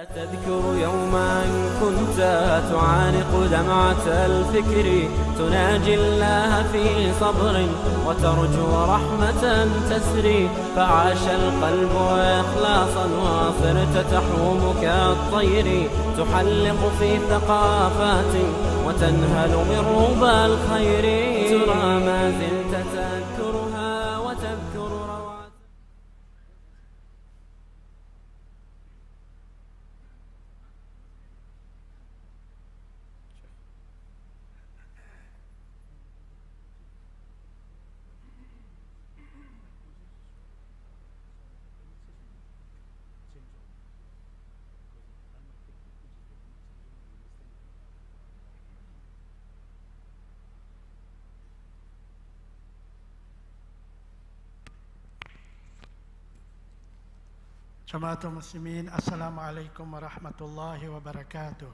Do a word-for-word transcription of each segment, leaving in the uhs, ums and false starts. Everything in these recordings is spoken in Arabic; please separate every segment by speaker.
Speaker 1: تذكر يوما كنت تعانق دمعة الفكر تناجي الله في صبر وترجو رحمة تسري فعاش القلب إخلاصا وصرت تحوم كالطير تحلق في ثقافات وتنهل من ربى الخير ترى ما زلت تذكرها وتذكر روعة.
Speaker 2: Jamaatul Muslimin, Assalamu alaikum wa rahmatullahi wa barakatuh.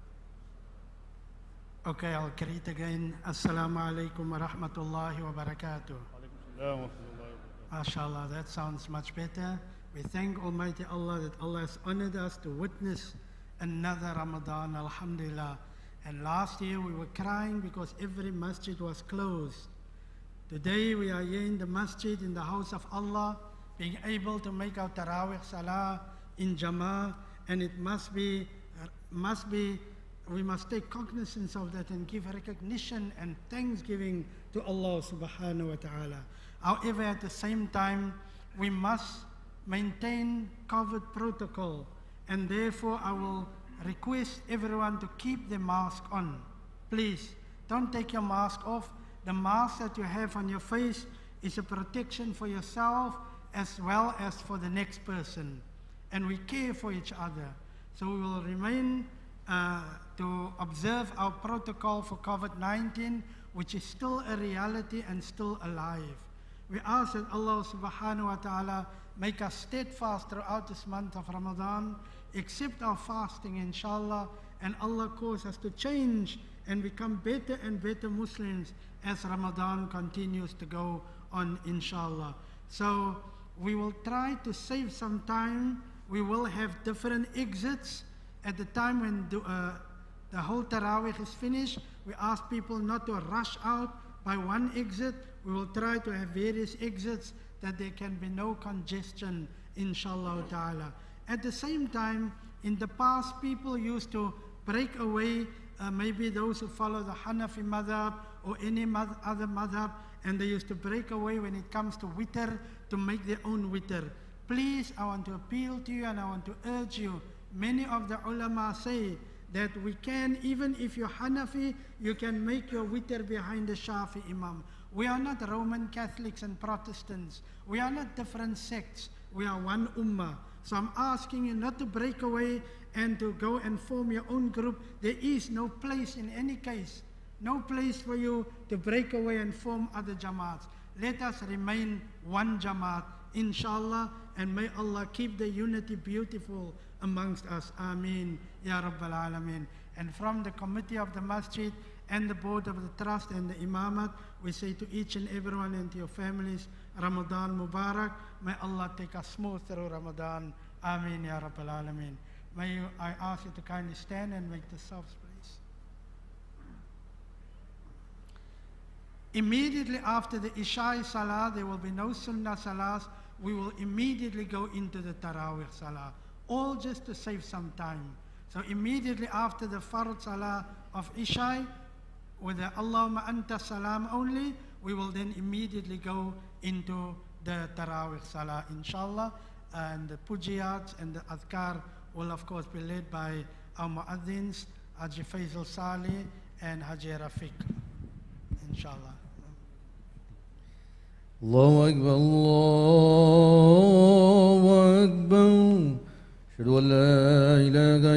Speaker 2: Okay, I'll greet again. Assalamu alaikum wa rahmatullahi wa barakatuh. MashaAllah, that sounds much better. We thank Almighty Allah that Allah has honored us to witness another Ramadan, alhamdulillah. And last year we were crying because every masjid was closed. Today we are here in the masjid, in the house of Allah, being able to make our Taraweeh Salah in Jama'ah, and it must be, uh, must be, we must take cognizance of that and give recognition and thanksgiving to Allah subhanahu wa ta'ala. However, at the same time, we must maintain COVID protocol, and therefore I will request everyone to keep the mask on. Please, don't take your mask off. The mask that you have on your face is a protection for yourself as well as for the next person, and we care for each other. So we will remain uh, to observe our protocol for COVID nineteen, which is still a reality and still alive. We ask that Allah subhanahu wa ta'ala make us steadfast throughout this month of Ramadan, accept our fasting inshallah, and Allah cause us to change and become better and better Muslims as Ramadan continues to go on inshallah. So we will try to save some time. We will have different exits at the time when the, uh, the whole Taraweeh is finished. We ask people not to rush out by one exit. We will try to have various exits that there can be no congestion, inshallah ta'ala. At the same time, in the past, people used to break away, uh, maybe those who follow the Hanafi madhab or any madh other madhab, and they used to break away when it comes to witr, to make their own witr. Please, I want to appeal to you and I want to urge you. Many of the ulama say that we can, even if you're Hanafi, you can make your witr behind the Shafi Imam. We are not Roman Catholics and Protestants. We are not different sects. We are one ummah. So I'm asking you not to break away and to go and form your own group. There is no place in any case, no place for you to break away and form other jamaats. Let us remain one jamaat, inshallah, and may Allah keep the unity beautiful amongst us. Ameen, Ya Rabbal Alameen. And from the committee of the masjid and the board of the trust and the imamat, we say to each and everyone and to your families, Ramadan Mubarak. May Allah take us smooth through Ramadan. Ameen, Ya Rabbal Alameen. May you, I ask you to kindly stand and make the selves, please. Immediately after the Isha Salah, there will be no Sunnah Salahs. We will immediately go into the Taraweeh Salah, all just to save some time. So immediately after the Fard Salah of Isha, with the Allahumma Anta Salam only, we will then immediately go into the Taraweeh Salah, inshallah. And the Pujiyats and the Adhkar will of course be led by our Mu'adhins, Haji Faisal Salih and Haji Rafiq, inshallah.
Speaker 3: Allahu Akbar, Allahu Akbar. Ashhadu an la ilaha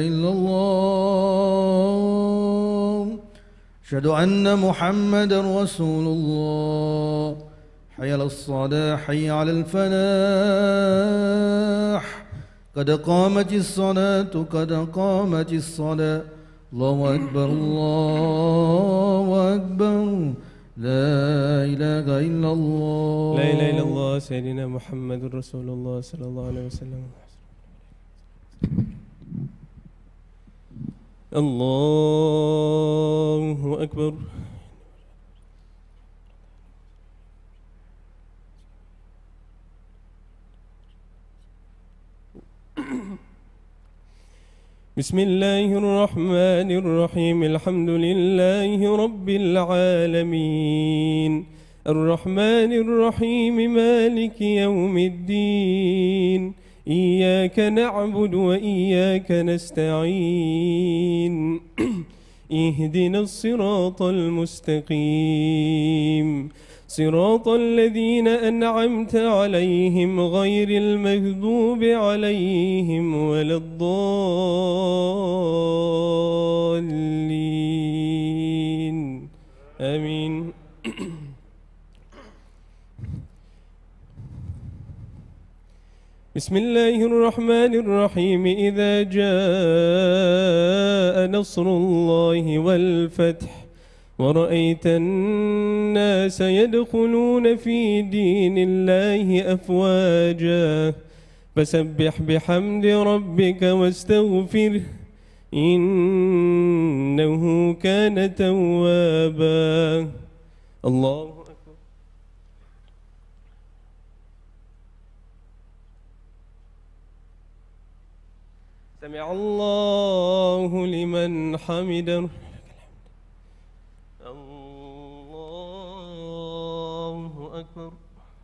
Speaker 3: illallah. Ashhadu anna Muhammadan Rasulullah. Hayya ala-s-salah, hayya ala-al-falah. Qad qamatis-salatu, qad qamatis-salah. Allahu Akbar, Allahu Akbar. لا إله إلا الله
Speaker 4: لا إله إلا الله سيدنا محمد رسول الله صلى الله عليه وسلم. الله أكبر. بسم الله الرحمن الرحيم. الحمد لله رب العالمين الرحمن الرحيم مالك يوم الدين إياك نعبد وإياك نستعين اهدنا الصراط المستقيم صراط الذين أنعمت عليهم غير المغضوب عليهم ولا الضالين آمين. بسم الله الرحمن الرحيم. إذا جاء نصر الله والفتح ورأيت الناس يدخلون في دين الله أفواجا فسبح بحمد ربك واستغفره إنه كان توابا. الله أكبر. سمع الله لمن حمده. الله أكبر.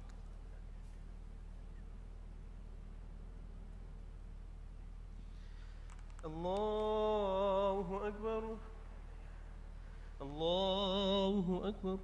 Speaker 4: الله أكبر. الله أكبر.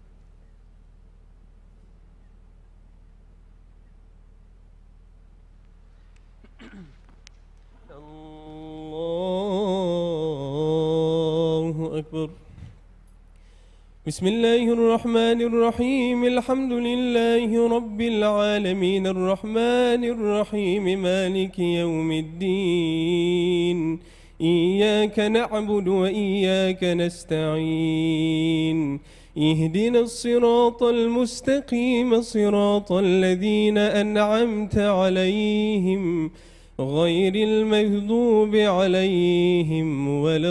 Speaker 4: الله أكبر. بسم الله الرحمن الرحيم. الحمد لله رب العالمين الرحمن الرحيم مالك يوم الدين إياك نعبد وإياك نستعين اهدنا الصراط المستقيم صراط الذين أنعمت عليهم غير المغضوب عليهم ولا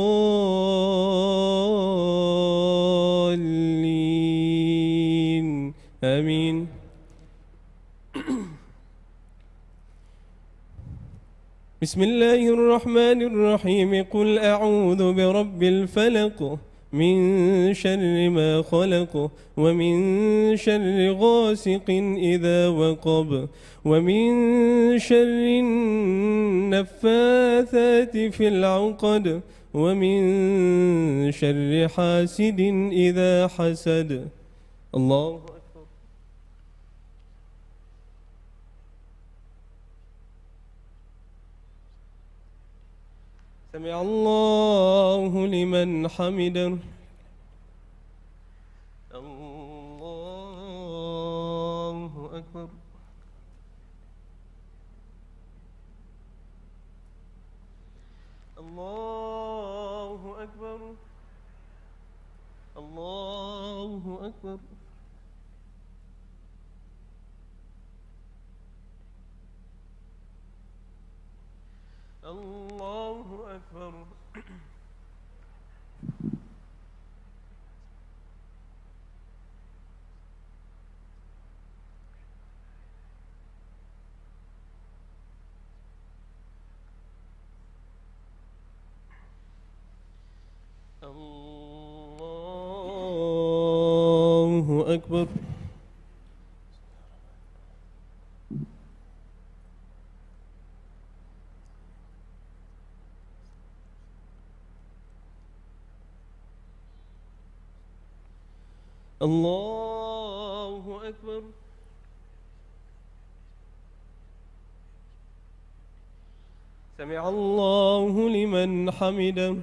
Speaker 4: الضالين آمين. بسم الله الرحمن الرحيم. قل أعوذ برب الفلق من شر ما خلق ومن شر غاسق إذا وقب ومن شر النفاثات في العقد ومن شر حاسد إذا حسد. الله أكبر. سمع الله لمن حمده. الله أكبر. الله أكبر. الله أكبر. الله أكبر. الله أكبر. الله أكبر. سمع الله لمن حمده.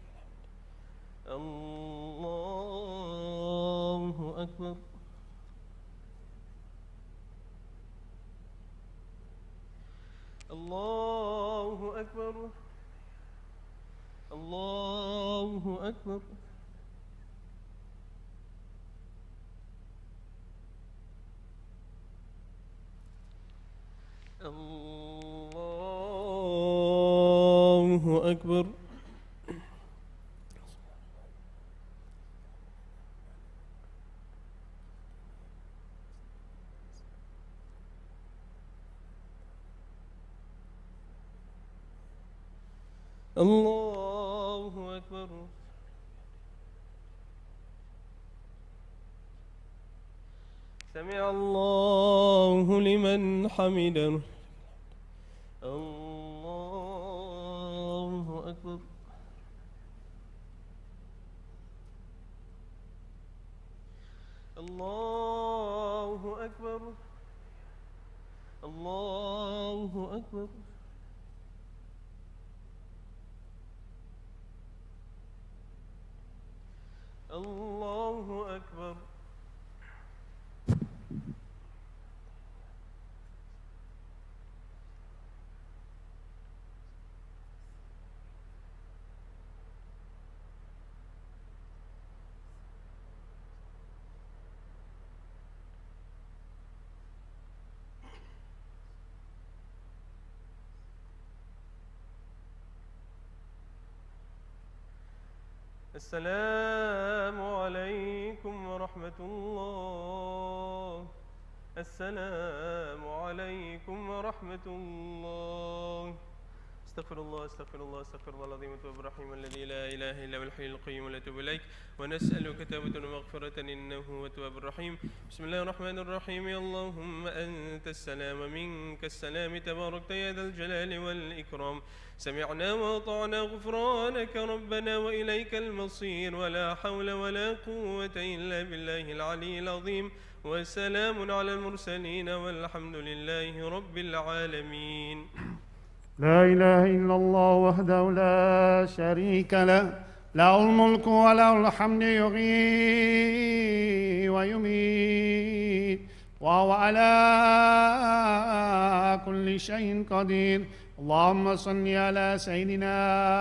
Speaker 4: الله أكبر. الله أكبر. الله أكبر. الله أكبر. الله أكبر. سمع الله لمن حمده. الله أكبر. الله أكبر. الله أكبر. الله أكبر. السلام عليكم ورحمة الله. السلام عليكم ورحمة الله. استغفر الله استغفر الله استغفر الله العظيم التواب الرحيم الذي لا اله الا هو الحي القيوم ونتوب اليك ونسالك توبه ومغفره انه هو التواب الرحيم. بسم الله الرحمن الرحيم. اللهم انت السلام منك السلام تباركت يا ذا الجلال والاكرام. سمعنا واطعنا غفرانك ربنا واليك المصير ولا حول ولا قوه الا بالله العلي العظيم. وسلام على المرسلين والحمد لله رب العالمين.
Speaker 5: لا إله إلا الله وحده لا شريك له له الملك وله الحمد يحيي ويميت وهو على كل شيء قدير. اللهم صل على سيدنا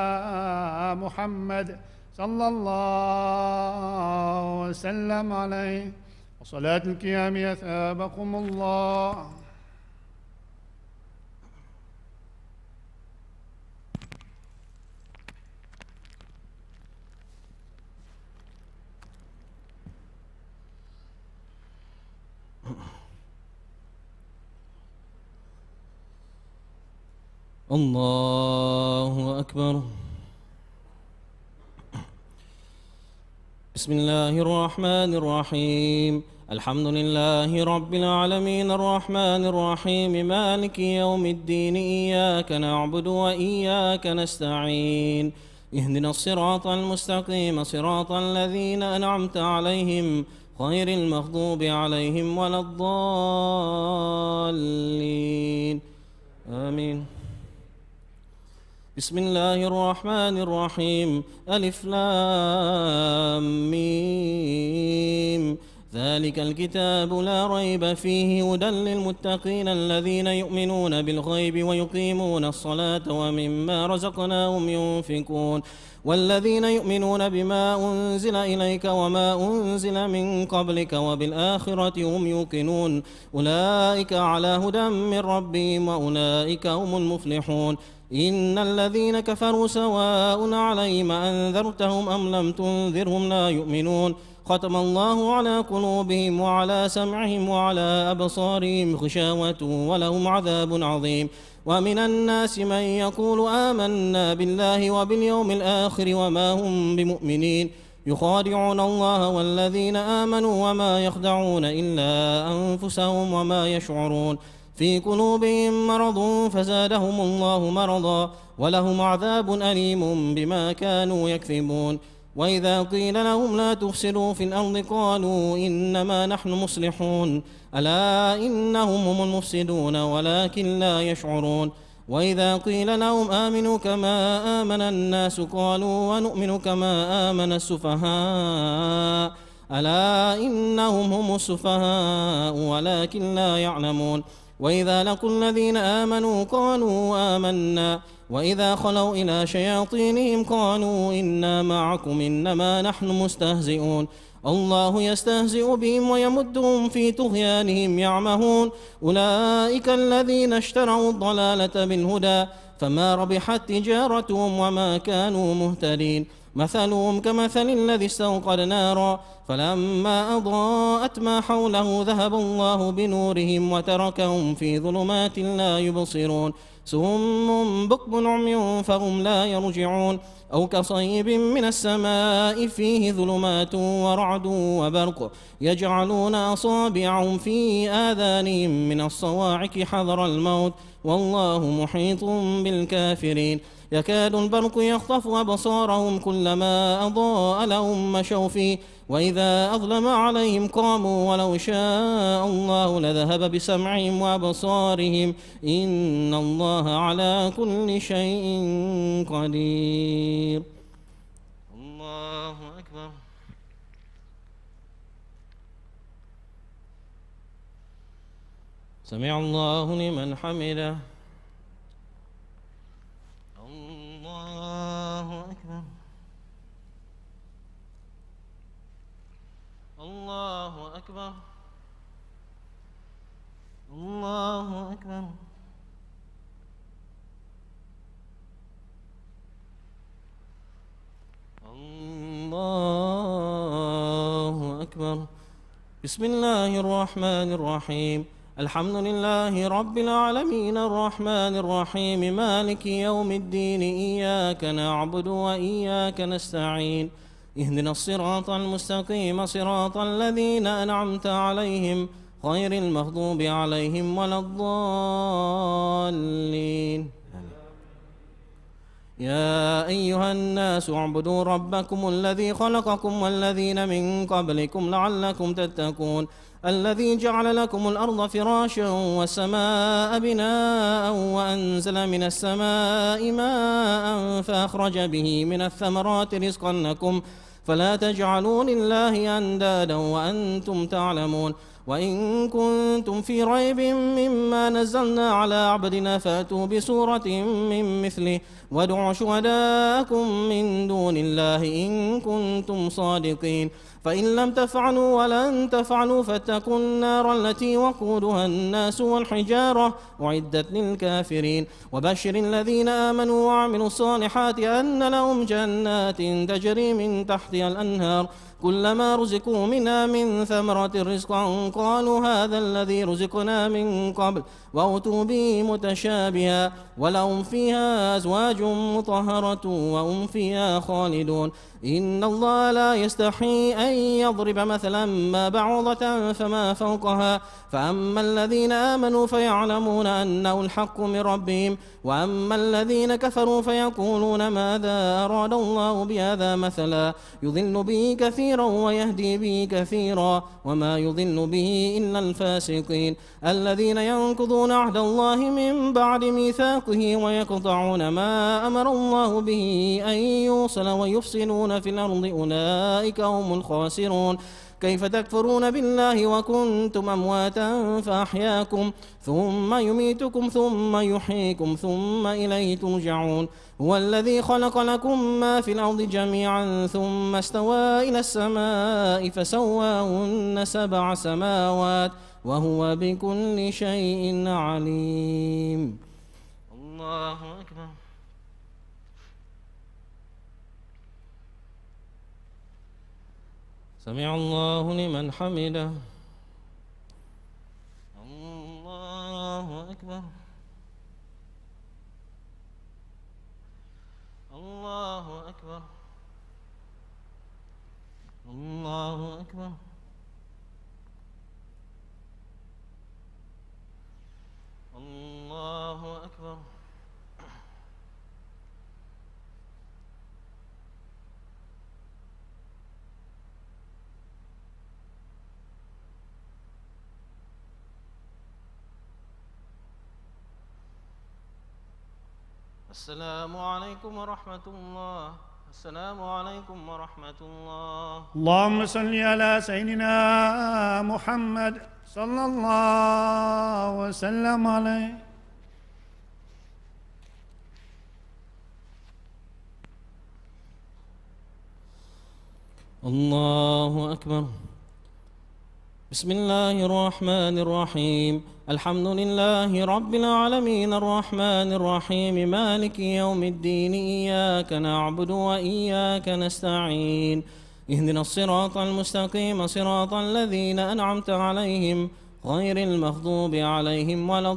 Speaker 5: محمد صلى الله وسلم عليه وصلاة القيام يثابكم الله.
Speaker 6: الله أكبر. بسم الله الرحمن الرحيم. الحمد لله رب العالمين الرحمن الرحيم مالك يوم الدين. إياك نعبد وإياك نستعين. اهدنا الصراط المستقيم صراط الذين أنعمت عليهم غير المغضوب عليهم ولا الضالين آمين. بسم الله الرحمن الرحيم. ألف لام ميم. ذلك الكتاب لا ريب فيه هدى للمتقين الذين يؤمنون بالغيب ويقيمون الصلاة ومما رزقناهم ينفقون والذين يؤمنون بما أنزل إليك وما أنزل من قبلك وبالآخرة هم يوقنون أولئك على هدى من ربهم وأولئك هم المفلحون. إن الذين كفروا سواء عليهم أنذرتهم أم لم تنذرهم لا يؤمنون. ختم الله على قلوبهم وعلى سمعهم وعلى أبصارهم غشاوة ولهم عذاب عظيم. ومن الناس من يقول آمنا بالله وباليوم الآخر وما هم بمؤمنين يخادعون الله والذين آمنوا وما يخدعون إلا أنفسهم وما يشعرون. في قلوبهم مرض فزادهم الله مرضا ولهم عذاب أليم بما كانوا يكذبون. وإذا قيل لهم لا تفسدوا في الأرض قالوا إنما نحن مصلحون ألا إنهم هم المفسدون ولكن لا يشعرون. وإذا قيل لهم آمنوا كما آمن الناس قالوا ونؤمن كما آمن السفهاء ألا إنهم هم السفهاء ولكن لا يعلمون. وإذا لقوا الذين آمنوا قالوا آمنا وإذا خلوا إلى شياطينهم قالوا إنا معكم إنما نحن مستهزئون. الله يستهزئ بهم ويمدهم في طغيانهم يعمهون. أولئك الذين اشتروا الضلالة بالهدى فما ربحت تجارتهم وما كانوا مهتدين. مثلهم كمثل الذي استوقد نارا فلما أضاءت ما حوله ذهب الله بنورهم وتركهم في ظلمات لا يبصرون صم بكم عمي فهم لا يرجعون أو كصيب من السماء فيه ظلمات ورعد وبرق يجعلون أصابعهم في آذانهم من الصواعق حذر الموت والله محيط بالكافرين يكاد البرق يخطف أبصارهم كلما أضاء لهم مشوا فيه وإذا أظلم عليهم قاموا ولو شاء الله لذهب بسمعهم وأبصارهم إن الله على كل شيء قدير. الله أكبر. سمع الله لمن حمده. الله أكبر. الله أكبر. الله أكبر. الله أكبر. بسم الله الرحمن الرحيم الحمد لله رب العالمين الرحمن الرحيم مالك يوم الدين إياك نعبد وإياك نستعين اهدنا الصراط المستقيم صراط الذين أنعمت عليهم غير المغضوب عليهم ولا الضالين. يا أيها الناس اعبدوا ربكم الذي خلقكم والذين من قبلكم لعلكم تتقون الذي جعل لكم الأرض فراشا والسماء بناء وأنزل من السماء ماء فأخرج به من الثمرات رزقا لكم فلا تجعلوا لله أندادا وأنتم تعلمون وإن كنتم في ريب مما نزلنا على عبدنا فأتوا بسورة من مثله وادعوا شهداءكم من دون الله إن كنتم صادقين فإن لم تفعلوا ولن تفعلوا فاتقوا النار التي وقودها الناس والحجارة أعدت للكافرين وبشر الذين آمنوا وعملوا الصالحات أن لهم جنات تجري من تحتها الأنهار كلما رزقوا منها من ثمرة رزقا قالوا هذا الذي رزقنا من قبل وأتوا به متشابها ولهم فيها أزواج مطهرة وهم فيها خالدون إن الله لا يستحي أن يضرب مثلا ما بعوضة فما فوقها فأما الذين آمنوا فيعلمون أنه الحق من ربهم وأما الذين كفروا فيقولون ماذا أراد الله بهذا مثلا يضل به كثيرا ويهدي به كثيرا وما يضل به إلا الفاسقين الذين ينقضون عهد الله من بعد ميثاقه ويقطعون ما أمر الله به أن يوصل ويفسدون في الأرض أولئك هم الخاسرون كيف تكفرون بالله وكنتم أمواتا فأحياكم ثم يميتكم ثم يحييكم ثم إليه ترجعون هو الذي خلق لكم ما في الأرض جميعا ثم استوى إلى السماء فسواهن سبع سماوات وهو بكل شيء عليم. الله أكبر. سمع الله لمن حمده. الله أكبر. الله أكبر. الله أكبر. الله أكبر. السلام عليكم ورحمة الله. السلام عليكم ورحمة الله.
Speaker 5: اللهم صل على سيدنا محمد صلى الله وسلم عليه.
Speaker 6: الله أكبر. بسم الله الرحمن الرحيم الحمد لله رب العالمين الرحمن الرحيم مالك يوم الدين إياك نعبد وإياك نستعين اهدنا الصراط المستقيم صراط الذين أنعمت عليهم غير المغضوب عليهم ولا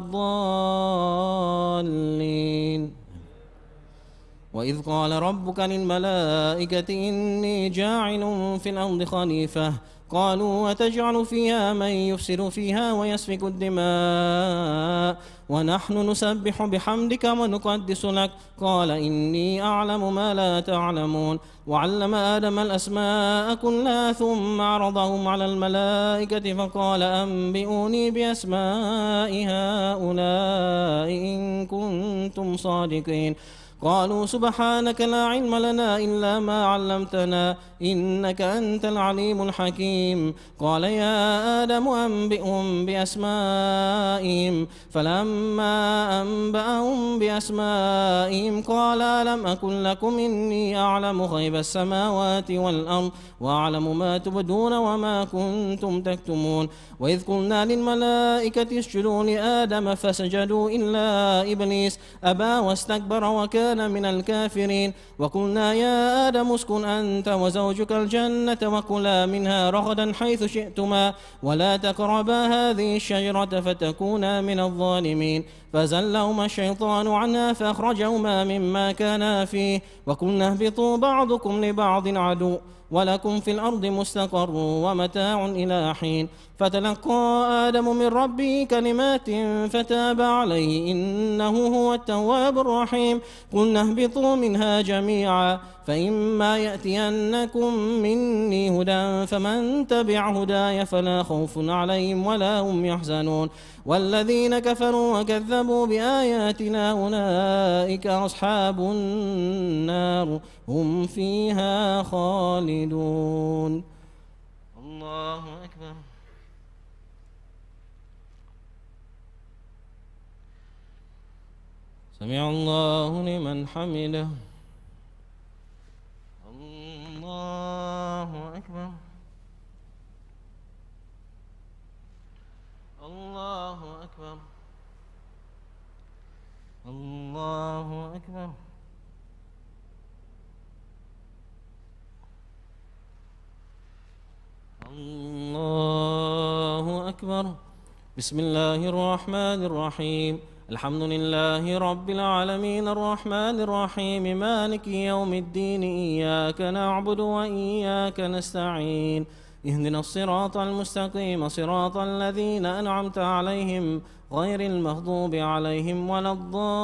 Speaker 6: الضالين. وإذ قال ربك للملائكة إني جاعل في الأرض خليفة قالوا وتجعل فيها من يفسد فيها ويسفك الدماء ونحن نسبح بحمدك ونقدس لك قال إني أعلم ما لا تعلمون. وعلم آدم الأسماء كلها ثم عرضهم على الملائكة فقال أنبئوني بأسماء هؤلاء إن كنتم صادقين. قالوا سبحانك لا علم لنا إلا ما علمتنا إنك أنت العليم الحكيم. قال يا آدم أنبئهم بأسمائهم فلما أنبأهم بأسمائهم قال ألم أكن لكم إني أعلم غيب السماوات والأرض وأعلم ما تبدون وما كنتم تكتمون. وإذ قلنا للملائكة اسجدوا لآدم فسجدوا إلا إبليس أبى واستكبر وكان من الكافرين. وقلنا يا آدم اسكن أنت وزوجك الجنة وكلا منها رغدا حيث شئتما ولا تقربا هذه الشجرة فتكونا من الظالمين. فزلهما الشيطان عنها فأخرجهما مما كانا فيه وقلنا اهبطوا بعضكم لبعض عدو ولكم في الأرض مستقر ومتاع إلى حين. فتلقى آدم من ربه كلمات فتاب عليه إنه هو التواب الرحيم. قلنا اهبطوا منها جميعا فإما يأتينكم مني هدى فمن تبع هداي فلا خوف عليهم ولا هم يحزنون. والذين كفروا وكذبوا بآياتنا أولئك أصحاب النار هم فيها خالدون. الله أكبر. سمع الله لمن حمده. الله أكبر. الله أكبر. الله أكبر. الله أكبر. بسم الله الرحمن الرحيم الحمد لله رب العالمين الرحمن الرحيم مالك يوم الدين إياك نعبد وإياك نستعين اهدنا الصراط المستقيم صراط الذين أنعمت عليهم غير المغضوب عليهم ولا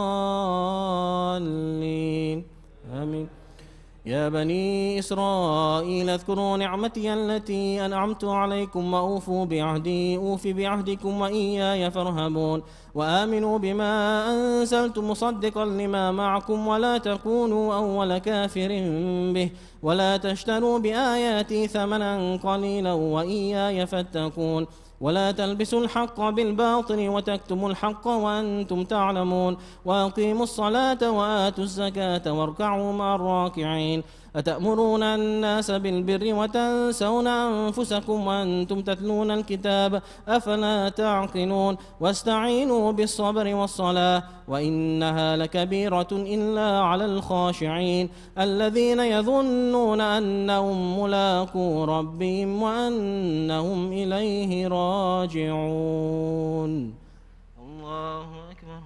Speaker 6: الضالين آمين. يا بني إسرائيل اذكروا نعمتي التي أنعمت عليكم وأوفوا بعهدي أوف بعهدكم وإياي فارهبون. وآمنوا بما أنزلت مصدقا لما معكم ولا تكونوا أول كافر به ولا تشتروا بآياتي ثمنا قليلا وإياي فاتقون. ولا تلبسوا الحق بالباطل وتكتموا الحق وأنتم تعلمون. وأقيموا الصلاة وآتوا الزكاة واركعوا مع الراكعين. أتأمرون الناس بالبر وتنسون أنفسكم وأنتم تتلون الكتاب أفلا تعقلون. واستعينوا بالصبر والصلاة وإنها لكبيرة إلا على الخاشعين الذين يظنون أنهم ملاقو ربهم وأنهم إليه راجعون. الله أكبر.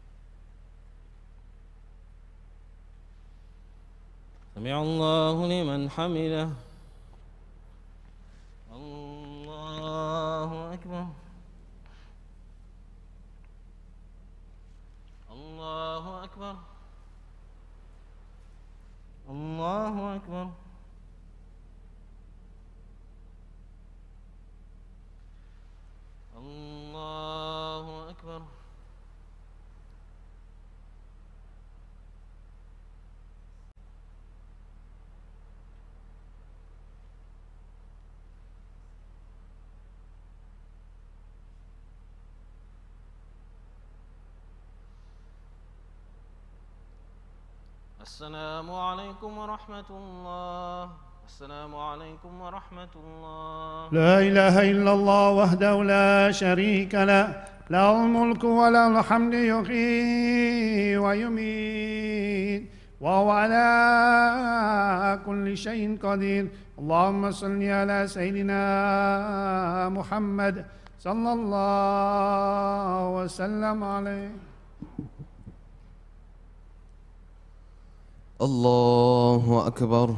Speaker 6: سمع الله لمن حمده. الله أكبر. الله أكبر. الله أكبر. الله أكبر. السلام عليكم ورحمة الله. السلام عليكم ورحمة الله.
Speaker 5: لا إله إلا الله وحده لا شريك له، له الملك وله الحمد يحيي ويميت وهو على كل شيء قدير. اللهم صل على سيدنا محمد صلى الله وسلم عليه.
Speaker 3: الله أكبر.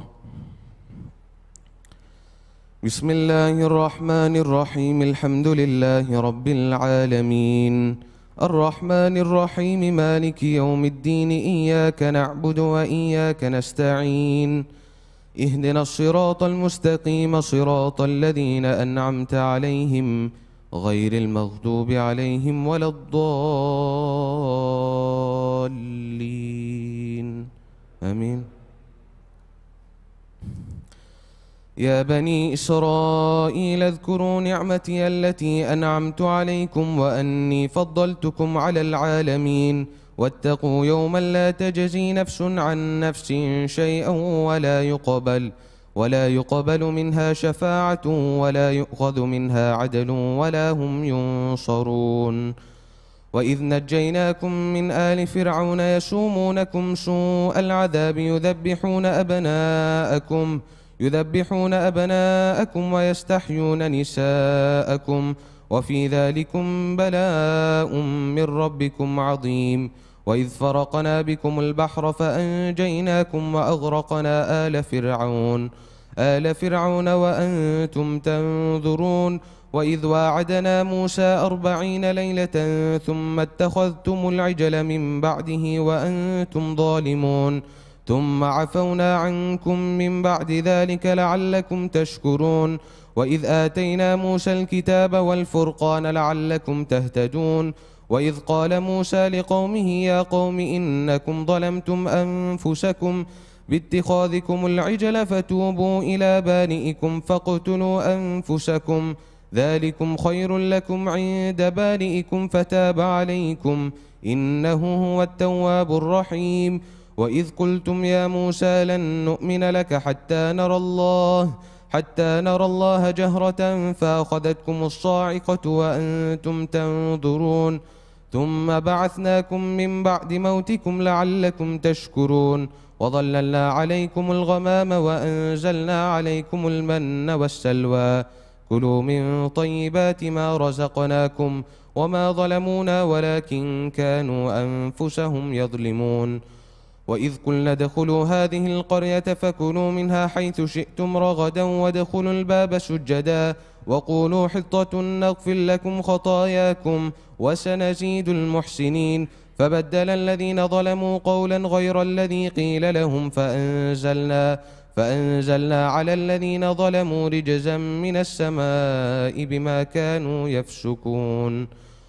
Speaker 3: بسم الله الرحمن الرحيم. الحمد لله رب العالمين الرحمن الرحيم مالك يوم الدين. إياك نعبد وإياك نستعين. اهدنا الصراط المستقيم صراط الذين أنعمت عليهم غير المغضوب عليهم ولا الضالين آمين. يا بني إسرائيل اذكروا نعمتي التي أنعمت عليكم وأني فضلتكم على العالمين. واتقوا يوما لا تجزي نفس عن نفس شيئا ولا يقبل ولا يقبل منها شفاعة ولا يؤخذ منها عدل ولا هم ينصرون. وإذ نجيناكم من آل فرعون يسومونكم سوء العذاب يذبحون أبناءكم يذبحون أبناءكم ويستحيون نساءكم وفي ذلكم بلاء من ربكم عظيم. وإذ فرقنا بكم البحر فأنجيناكم وأغرقنا آل فرعون آل فرعون وأنتم تنظرون. وإذ واعدنا موسى أربعين ليلة ثم اتخذتم العجل من بعده وأنتم ظالمون ثم عفونا عنكم من بعد ذلك لعلكم تشكرون. وإذ آتينا موسى الكتاب والفرقان لعلكم تهتدون. وإذ قال موسى لقومه يا قوم إنكم ظلمتم أنفسكم باتخاذكم العجل فتوبوا إلى بارئكم فاقتلوا أنفسكم ذلكم خير لكم عند بارئكم فتاب عليكم إنه هو التواب الرحيم. وإذ قلتم يا موسى لن نؤمن لك حتى نرى الله حتى نرى الله جهرة فأخذتكم الصاعقة وأنتم تنظرون ثم بعثناكم من بعد موتكم لعلكم تشكرون. وظللنا عليكم الغمام وأنزلنا عليكم المن والسلوى كلوا من طيبات ما رزقناكم وما ظلمونا ولكن كانوا أنفسهم يظلمون. وإذ قلنا ادخلوا هذه القرية فكلوا منها حيث شئتم رغدا وادخلوا الباب سجدا وقولوا حطة نغفر لكم خطاياكم وسنزيد المحسنين. فبدل الذين ظلموا قولا غير الذي قيل لهم فأنزلنا فأنزلنا على الذين ظلموا رجزا من السماء بما كانوا يفسقون.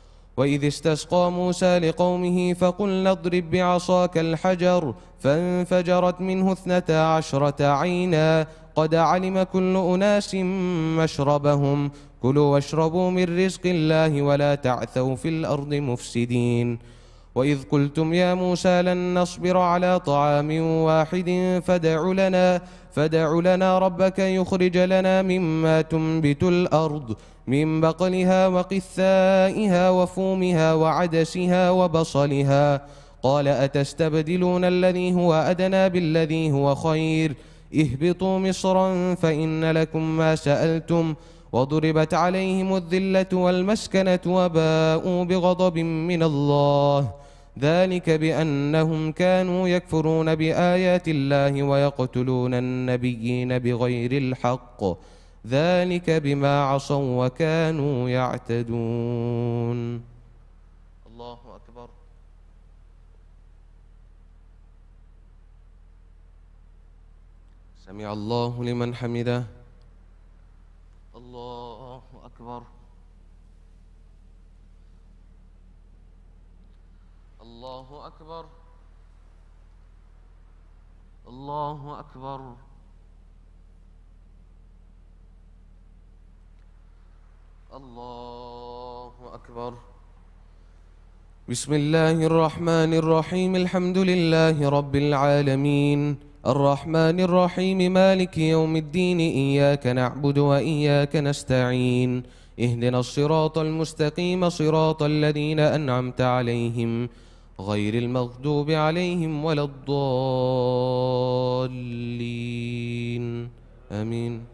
Speaker 3: وإذ استسقى موسى لقومه فقلنا اضرب بعصاك الحجر فانفجرت منه اثنتا عشرة عينا قد علم كل أناس مشربهم كلوا واشربوا من رزق الله ولا تعثوا في الأرض مفسدين. وإذ قلتم يا موسى لن نصبر على طعام واحد فادع لنا فادع لنا ربك يخرج لنا مما تنبت الأرض من بقلها وقثائها وفومها وعدسها وبصلها قال أتستبدلون الذي هو أدنى بالذي هو خير اهبطوا مصرا فإن لكم ما سألتم وضربت عليهم الذلة والمسكنة وباءوا بغضب من الله ذلك بأنهم كانوا يكفرون بآيات الله ويقتلون النبيين بغير الحق ذلك بما عصوا وكانوا يعتدون. الله أكبر. سمع الله لمن حمده. الله أكبر. الله أكبر. الله أكبر. الله أكبر. بسم الله الرحمن الرحيم. الحمد لله رب العالمين الرحمن الرحيم مالك يوم الدين إياك نعبد وإياك نستعين اهدنا الصراط المستقيم صراط الذين أنعمت عليهم غير المغضوب عليهم ولا الضالين آمين.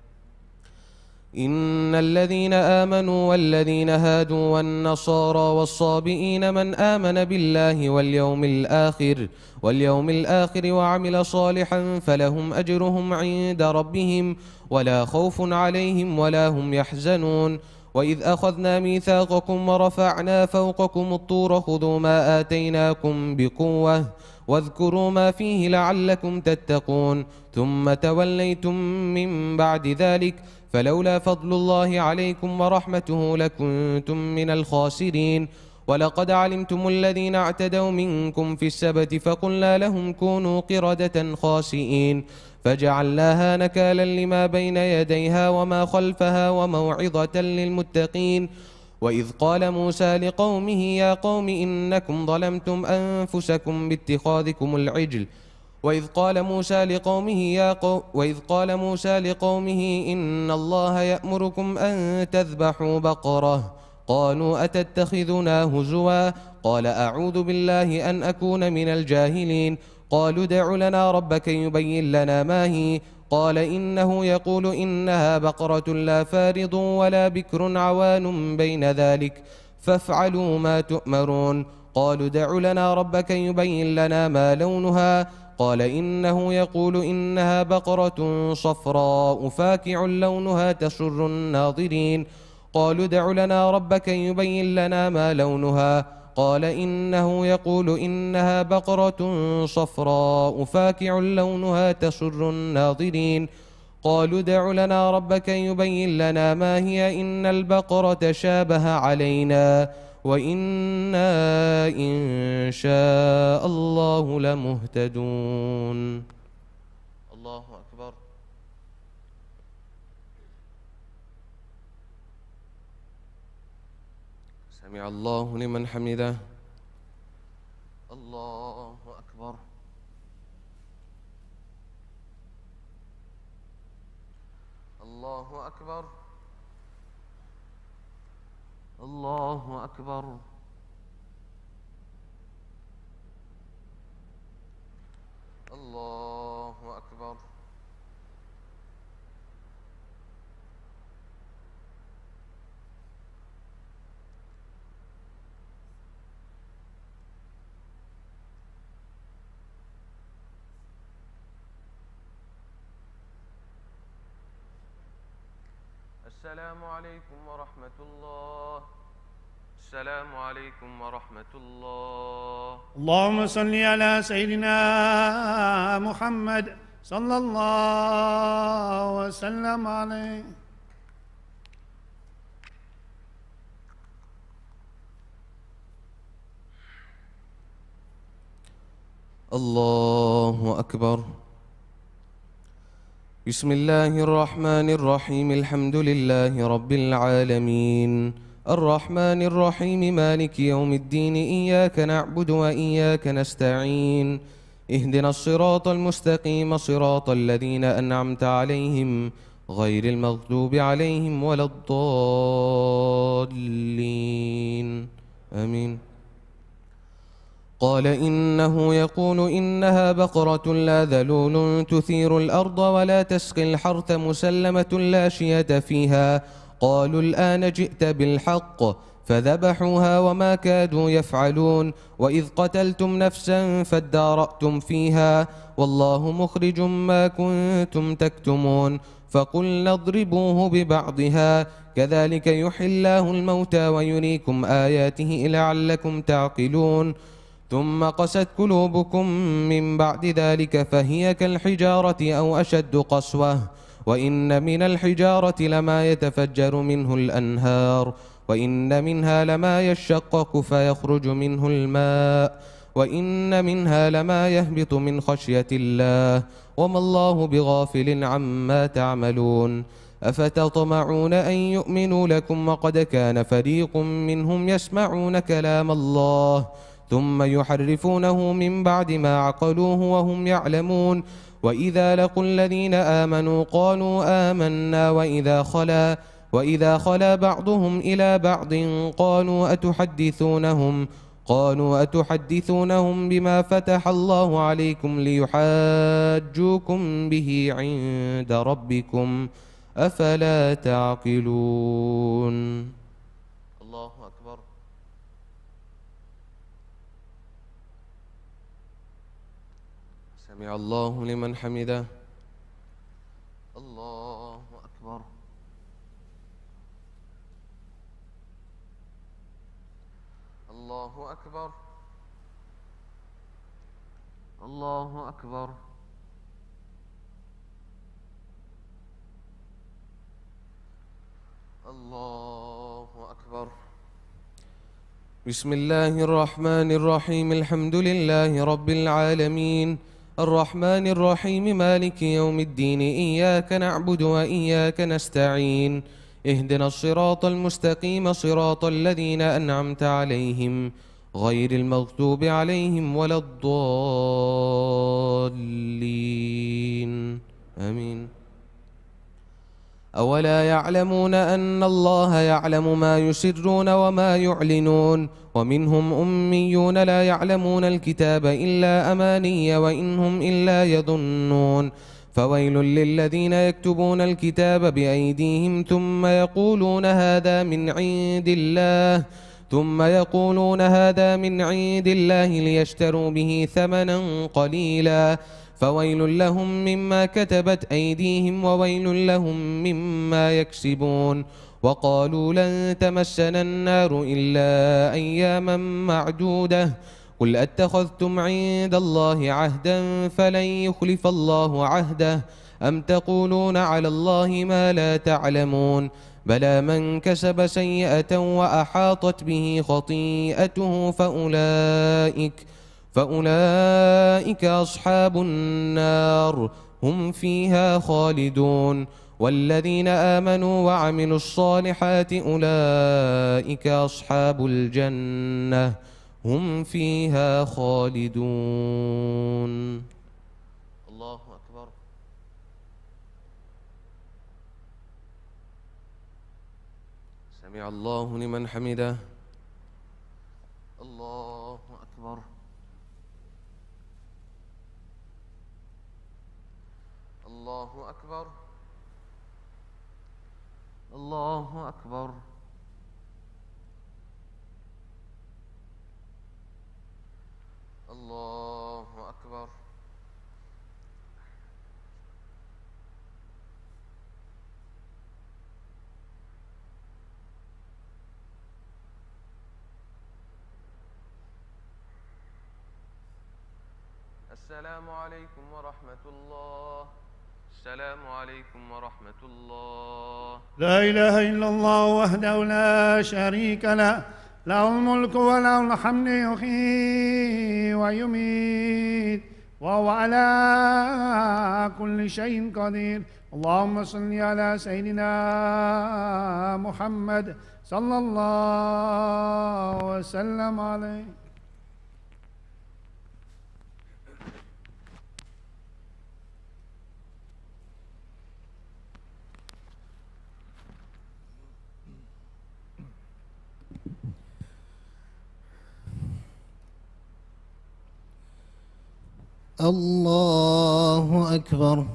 Speaker 3: إن الذين آمنوا والذين هادوا والنصارى والصابئين من آمن بالله واليوم الآخر واليوم الآخر وعمل صالحا فلهم أجرهم عند ربهم ولا خوف عليهم ولا هم يحزنون. وإذ أخذنا ميثاقكم ورفعنا فوقكم الطور خذوا ما آتيناكم بقوة واذكروا ما فيه لعلكم تتقون ثم توليتم من بعد ذلك فلولا فضل الله عليكم ورحمته لكنتم من الخاسرين. ولقد علمتم الذين اعتدوا منكم في السبت فقلنا لهم كونوا قردة خاسئين فجعلناها نكالا لما بين يديها وما خلفها وموعظة للمتقين. وإذ قال موسى لقومه يا قوم إنكم ظلمتم أنفسكم باتخاذكم العجل وإذ قال موسى لقومه يا قوم وإذ قال موسى لقومه إن الله يأمركم أن تذبحوا بقرة قالوا أتتخذنا هزوا قال أعوذ بالله أن أكون من الجاهلين. قالوا ادع لنا ربك يبين لنا ما هي قال إنه يقول إنها بقرة لا فارض ولا بكر عوان بين ذلك فافعلوا ما تؤمرون. قالوا ادع لنا ربك يبين لنا ما لونها قال إنه يقول إنها بقرة صفراء فاكع لونها تسر الناظرين. قالوا ادع لنا ربك يبين لنا ما لونها قال إنه يقول إنها بقرة صفراء فاكع لونها تسر الناظرين. قالوا ادع لنا ربك يبين لنا ما هي إن البقرة شابه علينا وإنا إن شاء الله لمهتدون. الله أكبر. سمع الله لمن حمده. الله أكبر. الله أكبر. الله أكبر. الله أكبر. السلام عليكم ورحمة الله. السلام عليكم ورحمة الله.
Speaker 5: اللهم صل على سيدنا محمد صلى الله وسلم عليه.
Speaker 3: الله أكبر. بسم الله الرحمن الرحيم الحمد لله رب العالمين الرحمن الرحيم مالك يوم الدين إياك نعبد وإياك نستعين اهدنا الصراط المستقيم صراط الذين أنعمت عليهم غير المغضوب عليهم ولا الضالين آمين. قال إنه يقول إنها بقرة لا ذلول تثير الأرض ولا تسقي الحرث مسلمة لا شية فيها قالوا الآن جئت بالحق فذبحوها وما كادوا يفعلون. وإذ قتلتم نفسا فادارأتم فيها والله مخرج ما كنتم تكتمون فقلنا اضربوه ببعضها كذلك يحيي الله الموتى ويريكم آياته لعلكم تعقلون. ثم قست قلوبكم من بعد ذلك فهي كالحجارة أو أشد قسوة وإن من الحجارة لما يتفجر منه الأنهار وإن منها لما يشقق فيخرج منه الماء وإن منها لما يهبط من خشية الله وما الله بغافل عما تعملون. أفتطمعون أن يؤمنوا لكم وقد كان فريق منهم يسمعون كلام الله ثم يحرفونه من بعد ما عقلوه وهم يعلمون وإذا لقوا الذين آمنوا قالوا آمنا وإذا خلا وإذا خلا بعضهم إلى بعض قالوا أتحدثونهم قالوا أتحدثونهم بما فتح الله عليكم ليحاجوكم به عند ربكم أفلا تعقلون. الله أكبر. سمع الله لمن حمده. الله أكبر. الله أكبر. الله أكبر. الله أكبر. بسم الله الرحمن الرحيم. الحمد لله رب العالمين الرحمن الرحيم مالك يوم الدين إياك نعبد وإياك نستعين اهدنا الصراط المستقيم صراط الذين أنعمت عليهم غير المغضوب عليهم ولا الضالين آمين. أولا يعلمون أن الله يعلم ما يسرون وما يعلنون ومنهم أميون لا يعلمون الكتاب إلا أماني وإن هم إلا يظنون فويل للذين يكتبون الكتاب بأيديهم ثم يقولون هذا من عند الله ثم يقولون هذا من عند الله ليشتروا به ثمنا قليلا فويل لهم مما كتبت أيديهم وويل لهم مما يكسبون وقالوا لن تمسنا النار إلا أياما معدودة قل أتخذتم عند الله عهدا فلن يخلف الله عهده أم تقولون على الله ما لا تعلمون بلى من كسب سيئة وأحاطت به خطيئته فأولئك فأولئك أصحاب النار هم فيها خالدون والذين آمنوا وعملوا الصالحات أولئك أصحاب الجنة هم فيها خالدون. الله أكبر. سمع الله لمن حمده. الله أكبر. الله أكبر. الله أكبر. الله أكبر. السلام عليكم ورحمة الله. السلام عليكم ورحمة الله.
Speaker 5: لا إله إلا الله وحده لا شريك له له الملك وله الحمد يحيي ويميت وهو على كل شيء قدير. اللهم صل على سيدنا محمد صلى الله وسلم عليه.
Speaker 6: الله أكبر.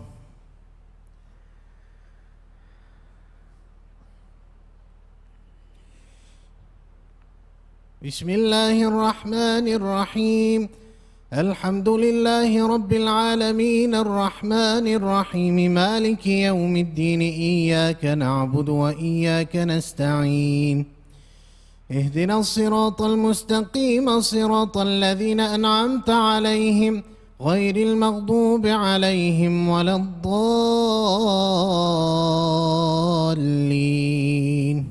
Speaker 6: بسم الله الرحمن الرحيم الحمد لله رب العالمين الرحمن الرحيم مالك يوم الدين إياك نعبد وإياك نستعين اهدنا الصراط المستقيم صراط الذين أنعمت عليهم غير المغضوب عليهم ولا الضالين.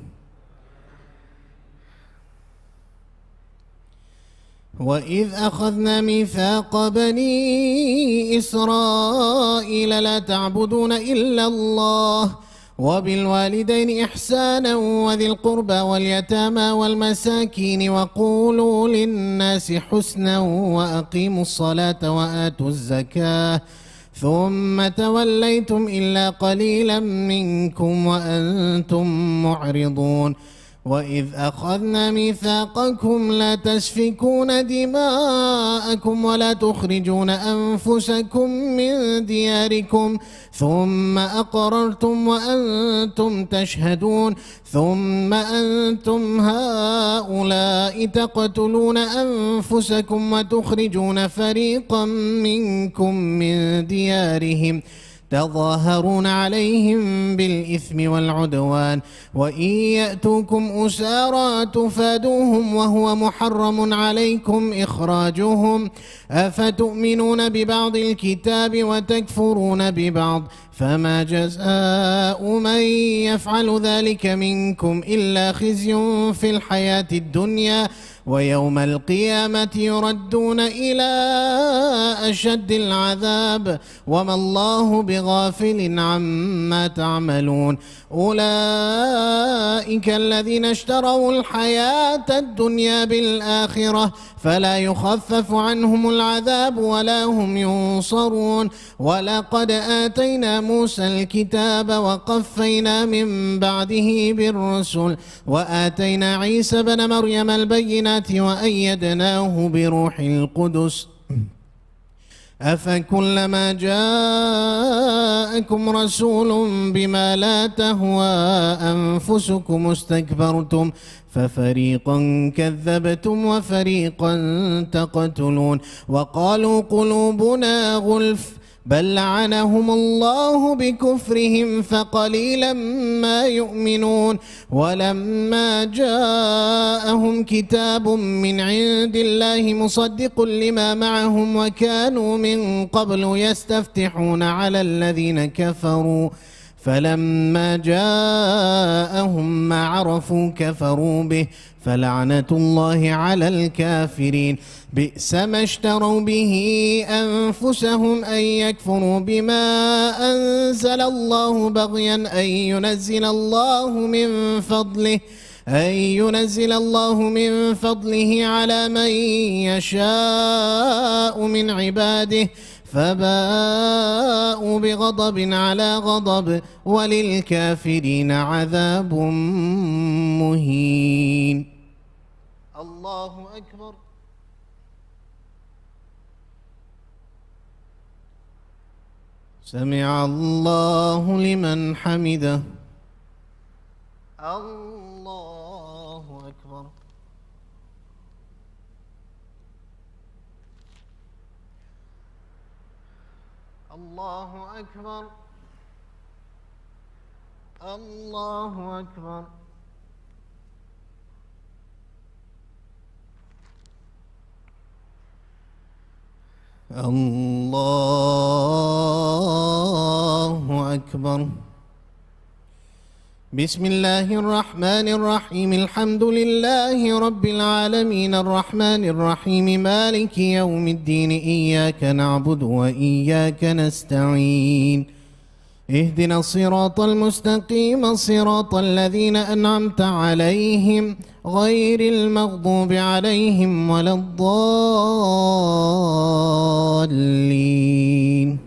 Speaker 6: وإذ أخذنا ميثاق بني إسرائيل لا تعبدون إلا الله وبالوالدين إحسانا وذي القربى واليتامى والمساكين وقولوا للناس حسنا وأقيموا الصلاة وآتوا الزكاة
Speaker 7: ثم توليتم إلا قليلا منكم وأنتم معرضون وإذ أخذنا ميثاقكم لا تسفكون دماءكم ولا تخرجون أنفسكم من دياركم ثم أقررتم وأنتم تشهدون ثم أنتم هؤلاء تقتلون أنفسكم وتخرجون فريقا منكم من ديارهم تظاهرون عليهم بالإثم والعدوان وإن يأتوكم أسارى تفادوهم وهو محرم عليكم إخراجهم أفتؤمنون ببعض الكتاب وتكفرون ببعض فما جزاء من يفعل ذلك منكم إلا خزي في الحياة الدنيا ويوم القيامة يردون إلى أشد العذاب وما الله بغافل عما تعملون أولئك الذين اشتروا الحياة الدنيا بالآخرة فلا يخفف عنهم العذاب ولا هم ينصرون ولقد آتينا موسى الكتاب وقفينا من بعده بالرسل وآتينا عيسى بن مريم البينات وأيدناه بروح القدس أفكلما جاءكم رسول بما لا تهوى أنفسكم استكبرتم ففريقا كذبتم وفريقا تقتلون وقالوا قلوبنا غلف بل لعنهم الله بكفرهم فقليلا ما يؤمنون ولما جاءهم كتاب من عند الله مصدق لما معهم وكانوا من قبل يستفتحون على الذين كفروا فلما جاءهم ما عرفوا كفروا به فلعنة الله على الكافرين بئس ما اشتروا به أنفسهم أن يكفروا بما أنزل الله بغيا أن ينزل الله من فضله أن ينزل الله من فضله على من يشاء من عباده فباءوا بغضب على غضب وللكافرين عذاب مهين. الله أكبر. سمع الله لمن حمده. الله أكبر. الله أكبر. الله أكبر. الله أكبر. بسم الله الرحمن الرحيم الحمد لله رب العالمين الرحمن الرحيم مالك يوم الدين إياك نعبد وإياك نستعين اهدنا الصراط المستقيم صراط الذين أنعمت عليهم غير المغضوب عليهم ولا الضالين.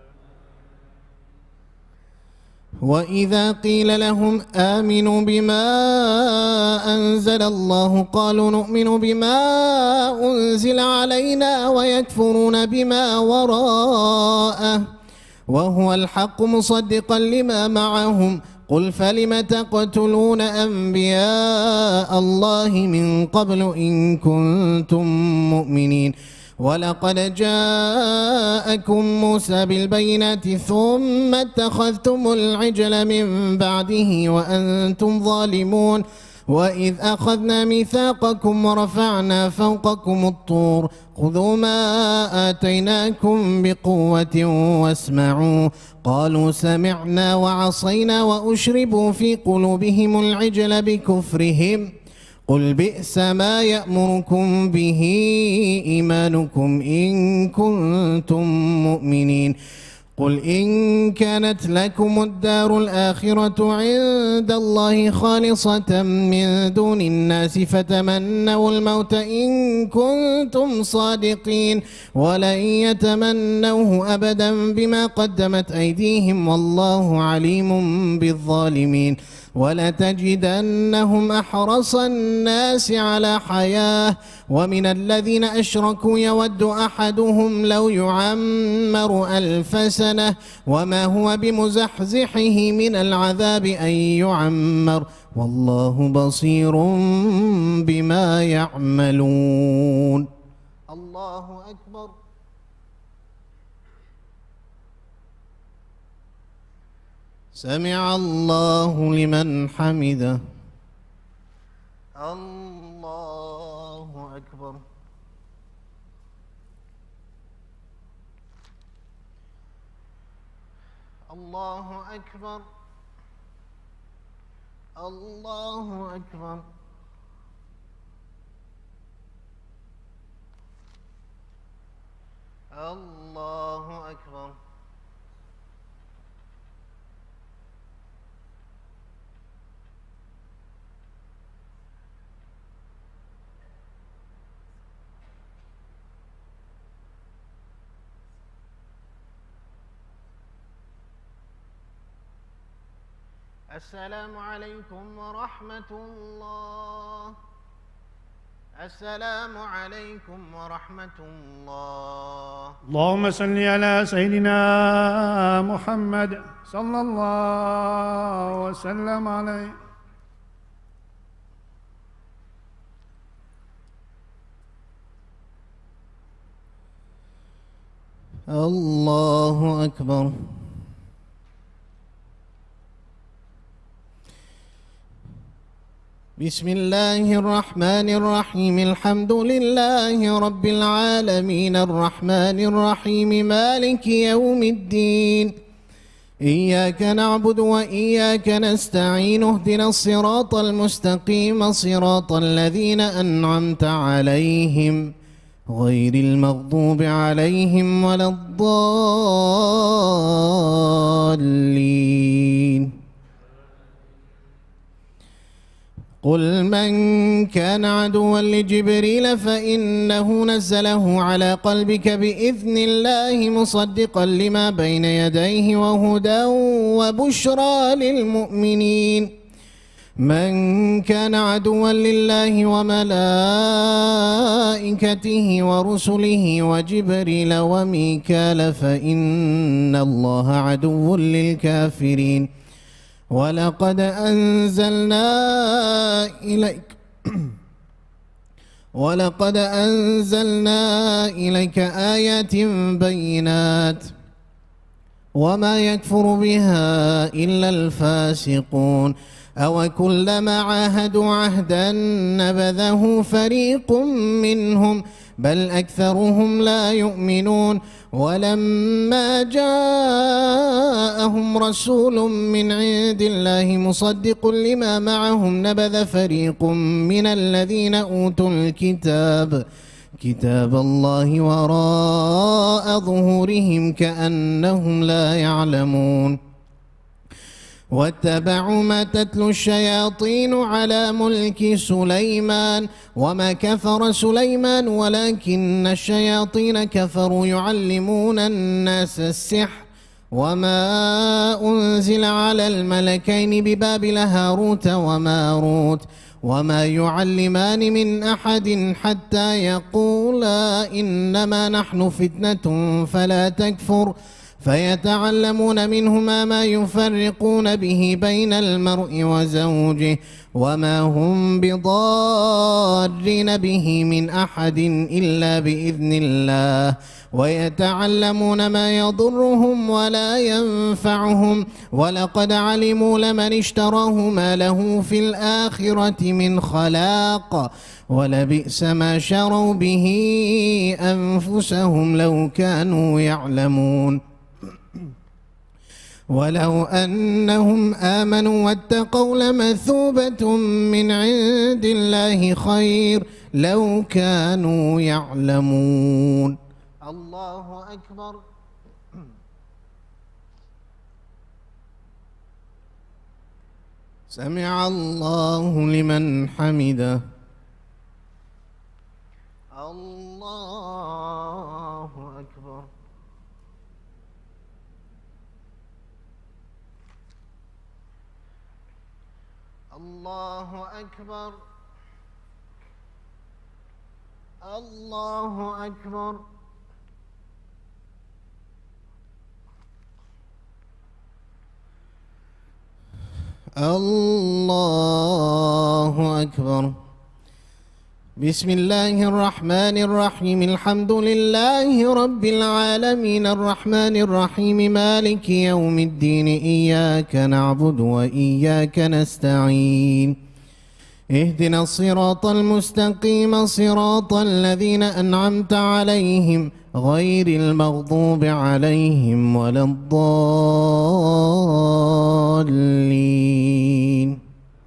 Speaker 7: وإذا قيل لهم آمنوا بما أنزل الله قالوا نؤمن بما أنزل علينا ويكفرون بما وراءه وهو الحق مصدقا لما معهم قل فلم تقتلون أنبياء الله من قبل إن كنتم مؤمنين ولقد جاءكم موسى بالبينات ثم اتخذتم العجل من بعده وأنتم ظالمون وإذ أخذنا ميثاقكم ورفعنا فوقكم الطور خذوا ما آتيناكم بقوة واسمعوا قالوا سمعنا وعصينا وأشربوا في قلوبهم العجل بكفرهم قل بئس ما يأمركم به إيمانكم إن كنتم مؤمنين قل إن كانت لكم الدار الآخرة عند الله خالصة من دون الناس فتمنوا الموت إن كنتم صادقين ولن يتمنوه أبدا بما قدمت أيديهم والله عليم بالظالمين ولتجدنهم أحرص الناس على حياة ومن الذين أشركوا يود أحدهم لو يعمر ألف سنة وما هو بمزحزحه من العذاب أن يعمر والله بصير بما يعملون. الله أكبر. سمع الله لمن حمده. الله أكبر. الله أكبر. الله أكبر. الله أكبر. السلام عليكم ورحمة الله. السلام عليكم ورحمة الله.
Speaker 5: اللهم صل على سيدنا محمد صلى الله وسلم عليه.
Speaker 7: الله أكبر. بسم الله الرحمن الرحيم الحمد لله رب العالمين الرحمن الرحيم مالك يوم الدين إياك نعبد وإياك نستعين اهدنا الصراط المستقيم صراط الذين أنعمت عليهم غير المغضوب عليهم ولا الضالين. قل من كان عدوا لجبريل فإنه نزله على قلبك بإذن الله مصدقا لما بين يديه وهدى وبشرى للمؤمنين. من كان عدوا لله وملائكته ورسله وجبريل وميكال فإن الله عدو للكافرين. ولقد أنزلنا إليك ولقد أنزلنا إليك آيات بينات وما يكفر بها إلا الفاسقون. أو كلما عاهدوا عهدا نبذه فريق منهم بل أكثرهم لا يؤمنون. ولما جاءهم رسول من عند الله مصدق لما معهم نبذ فريق من الذين أوتوا الكتاب كتاب الله وراء ظهورهم كأنهم لا يعلمون. واتبعوا ما تتلو الشياطين على ملك سليمان وما كفر سليمان ولكن الشياطين كفروا يعلمون الناس السحر وما أنزل على الملكين ببابل هاروت وماروت وما يعلمان من أحد حتى يقولا إنما نحن فتنة فلا تكفر فيتعلمون منهما ما يفرقون به بين المرء وزوجه وما هم بضارين به من أحد إلا بإذن الله ويتعلمون ما يضرهم ولا ينفعهم ولقد علموا لمن اشتراه ما له في الآخرة من خلاق ولبئس ما شروا به أنفسهم لو كانوا يعلمون. ولو أنهم آمنوا واتقوا لمثوبة من عند الله خير لو كانوا يعلمون. الله أكبر. سمع الله لمن حمده. الله أكبر. الله أكبر. الله أكبر. الله أكبر. بسم الله الرحمن الرحيم. الحمد لله رب العالمين الرحمن الرحيم مالك يوم الدين إياك نعبد وإياك نستعين اهدنا الصراط المستقيم صراط الذين أنعمت عليهم غير المغضوب عليهم ولا الضالين.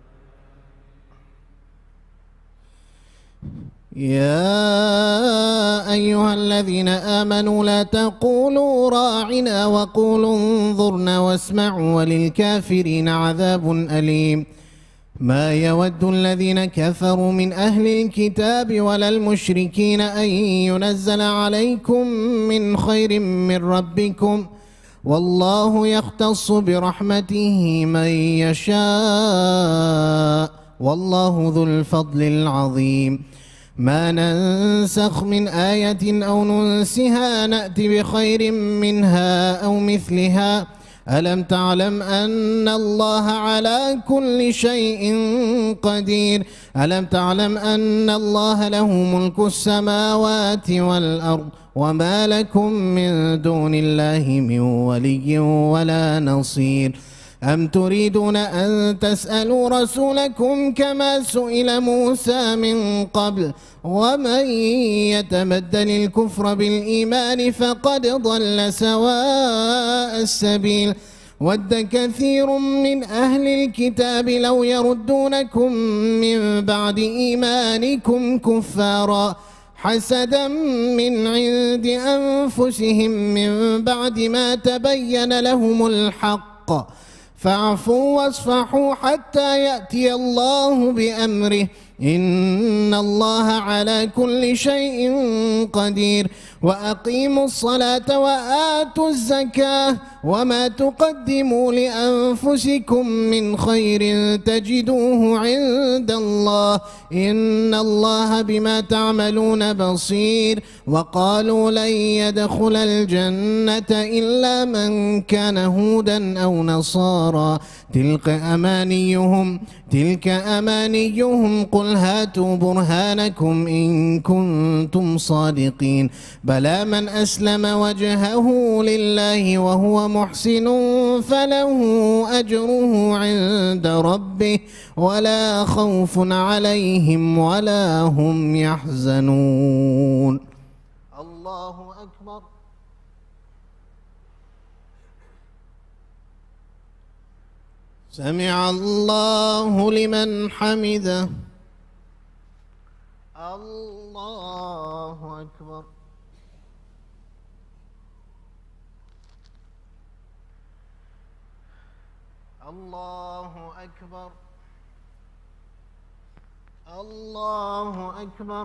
Speaker 7: يا أيها الذين آمنوا لا تقولوا راعنا وقولوا انظرنا واسمعوا وللكافرين عذاب أليم. ما يود الذين كفروا من أهل الكتاب ولا المشركين أن ينزل عليكم من خير من ربكم والله يختص برحمته من يشاء والله ذو الفضل العظيم. ما ننسخ من آية أو ننسها نأت بخير منها أو مثلها. ألم تعلم أن الله على كل شيء قدير. ألم تعلم أن الله له ملك السماوات والأرض وما لكم من دون الله من ولي ولا نصير. أم تريدون أن تسألوا رسولكم كما سئل موسى من قبل ومن يتبدل الكفر بالإيمان فقد ضل سواء السبيل. ود كثير من أهل الكتاب لو يردونكم من بعد إيمانكم كفارا حسدا من عند أنفسهم من بعد ما تبين لهم الحق فاعفوا واصفحوا حتى يأتي الله بأمره إن الله على كل شيء قدير. وأقيموا الصلاة وآتوا الزكاة وما تقدموا لأنفسكم من خير تجدوه عند الله إن الله بما تعملون بصير. وقالوا لن يدخل الجنة إلا من كان هودا أو نصارى تلك أمانيهم تلك أمانيهم قل هاتوا برهانكم إن كنتم صادقين. بلى من أسلم وجهه لله وهو محسن فله أجره عند ربه ولا خوف عليهم ولا هم يحزنون. الله أكبر. سمع الله لمن حمده. الله أكبر. الله أكبر. الله أكبر.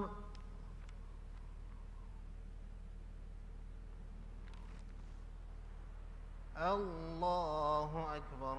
Speaker 7: الله أكبر.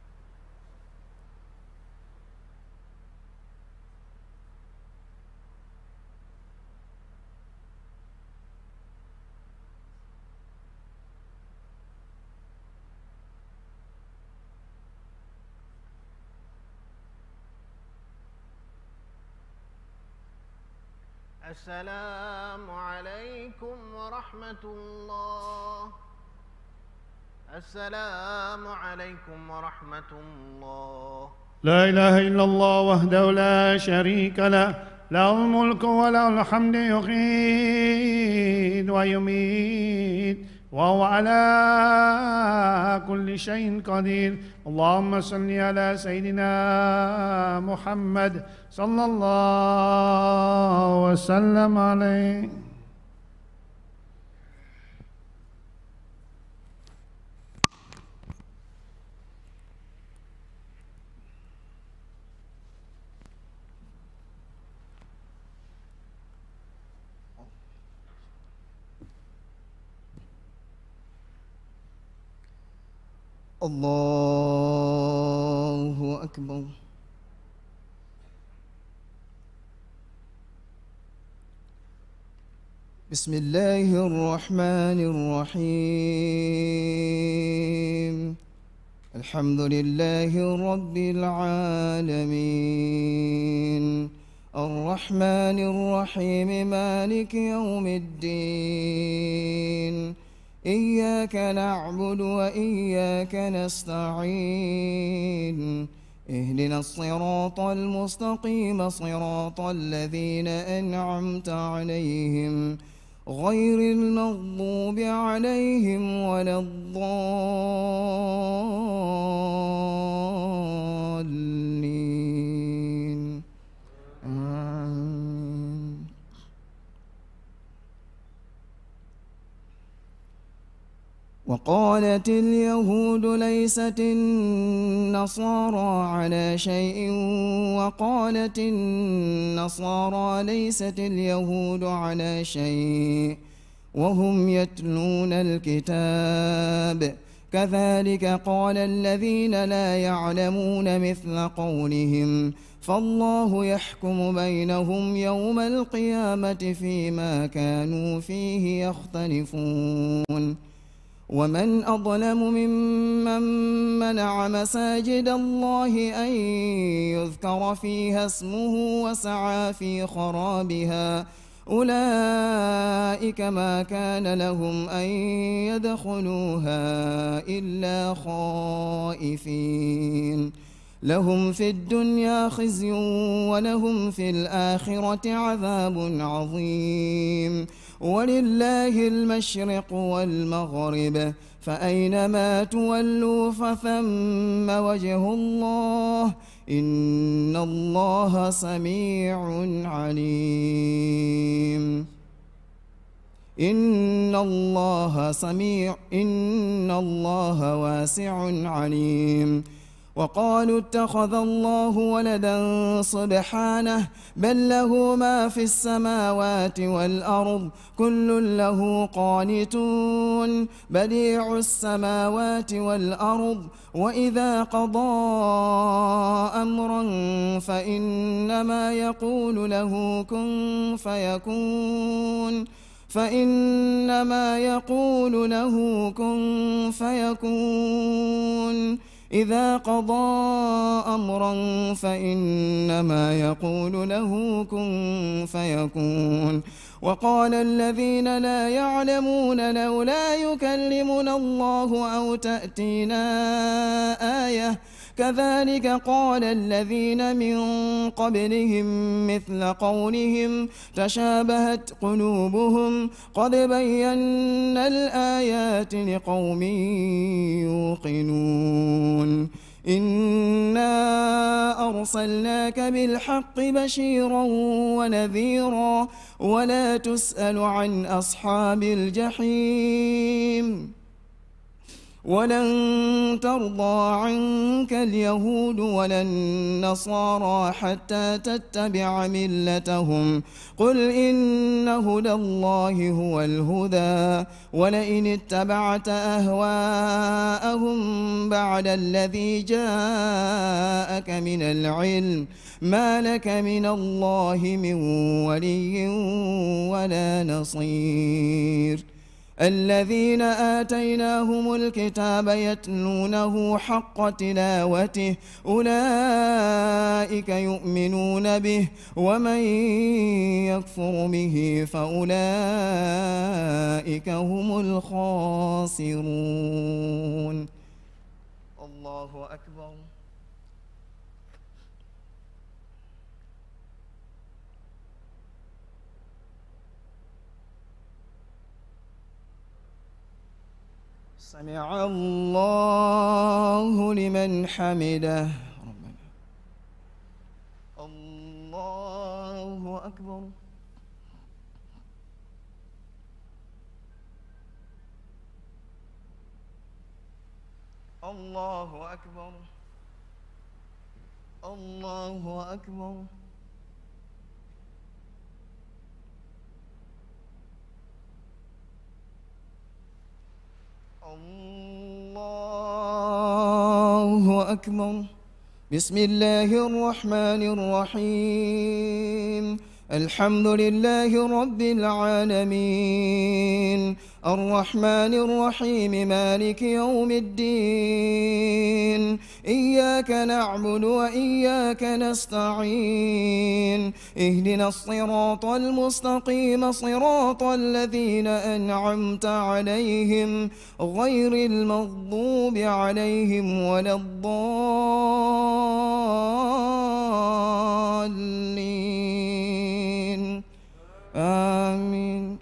Speaker 7: السلام عليكم ورحمة الله. السلام عليكم ورحمة الله.
Speaker 5: لا إله إلا الله وحده لا شريك له له الملك وله الحمد يحيي ويميت وهو على كل شيء قدير. اللهم صل على سيدنا محمد صلى الله وسلم عليه.
Speaker 8: الله أكبر. بسم الله الرحمن الرحيم. الحمد لله رب العالمين، الرحمن الرحيم، مالك يوم الدين. إياك نعبد وإياك نستعين. اهدنا الصراط المستقيم، صراط الذين أنعمت عليهم غير المغضوب عليهم ولا الضالين. آمين. وقالت اليهود ليست النصارى على شيء، وقالت النصارى ليست اليهود على شيء وهم يتلون الكتاب. كذلك قال الذين لا يعلمون مثل قولهم، فالله يحكم بينهم يوم القيامة فيما كانوا فيه يختلفون. ومن أظلم ممن منع مساجد الله أن يذكر فيها اسمه وسعى في خرابها، أولئك ما كان لهم أن يدخلوها إلا خائفين. لهم في الدنيا خزي ولهم في الآخرة عذاب عظيم. ولله المشرق والمغرب، فأينما تولوا فثم وجه الله، إن الله سميع عليم. إن الله سميع إن الله واسع عليم. وقالوا اتخذ الله ولدا سبحانه، بل له ما في السماوات والأرض، كل له قانتون. بديع السماوات والأرض، وإذا قضى أمرا فإنما يقول له كن فيكون فإنما يقول له كن فيكون إذا قضى أمرا فإنما يقول له كن فيكون. وقال الذين لا يعلمون لولا يكلمنا الله أو تأتينا آية، كذلك قال الذين من قبلهم مثل قولهم تشابهت قلوبهم، قد بينا الآيات لقوم يوقنون. إنا أرسلناك بالحق بشيرا ونذيرا، ولا تسأل عن أصحاب الجحيم. ولن ترضى عنك اليهود ولا النصارى حتى تتبع ملتهم، قل إن هدى الله هو الهدى. ولئن اتبعت أهواءهم بعد الذي جاءك من العلم، ما لك من الله من ولي ولا نصير. الذين آتيناهم الكتاب يتلونه حق تلاوته، أولئك يؤمنون به، ومن يكفر به فأولئك هم الخاسرون. الله أكبر. سمع الله لمن حمده. ربنا الله أكبر. الله أكبر. الله أكبر. الله أكبر. بسم الله الرحمن الرحيم. الحمد لله رب العالمين الرحمن الرحيم مالك يوم الدين إياك نعبد وإياك نستعين اهدنا الصراط المستقيم صراط الذين أنعمت عليهم غير المغضوب عليهم ولا الضالين آمين.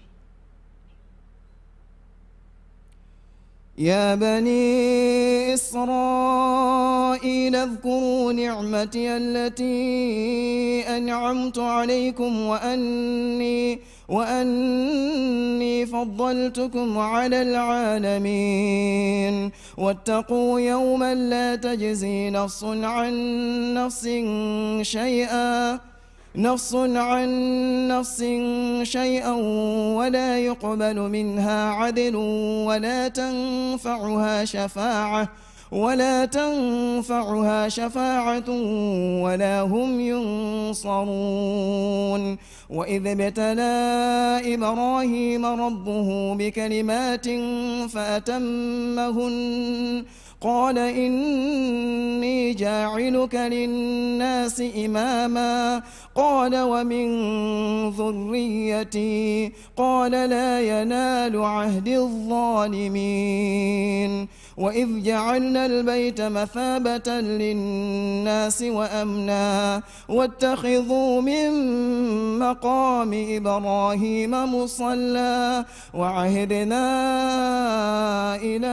Speaker 8: يا بني إسرائيل اذكروا نعمتي التي أنعمت عليكم وأني وأني فضلتكم على العالمين واتقوا يوما لا تجزي نفس عن نفس شيئا نفس عن نفس شيئا ولا يقبل منها عدل ولا تنفعها شفاعة ولا تنفعها شفاعة ولا هم ينصرون. وإذ ابتلى إبراهيم ربه بكلمات فأتمهن قال إني جاعلك للناس إماما قال ومن ذريتي قال لا ينال عهد الظالمين. وإذ جعلنا البيت مثابة للناس وأمنا واتخذوا من مقام إبراهيم مصلى وعهدنا إلى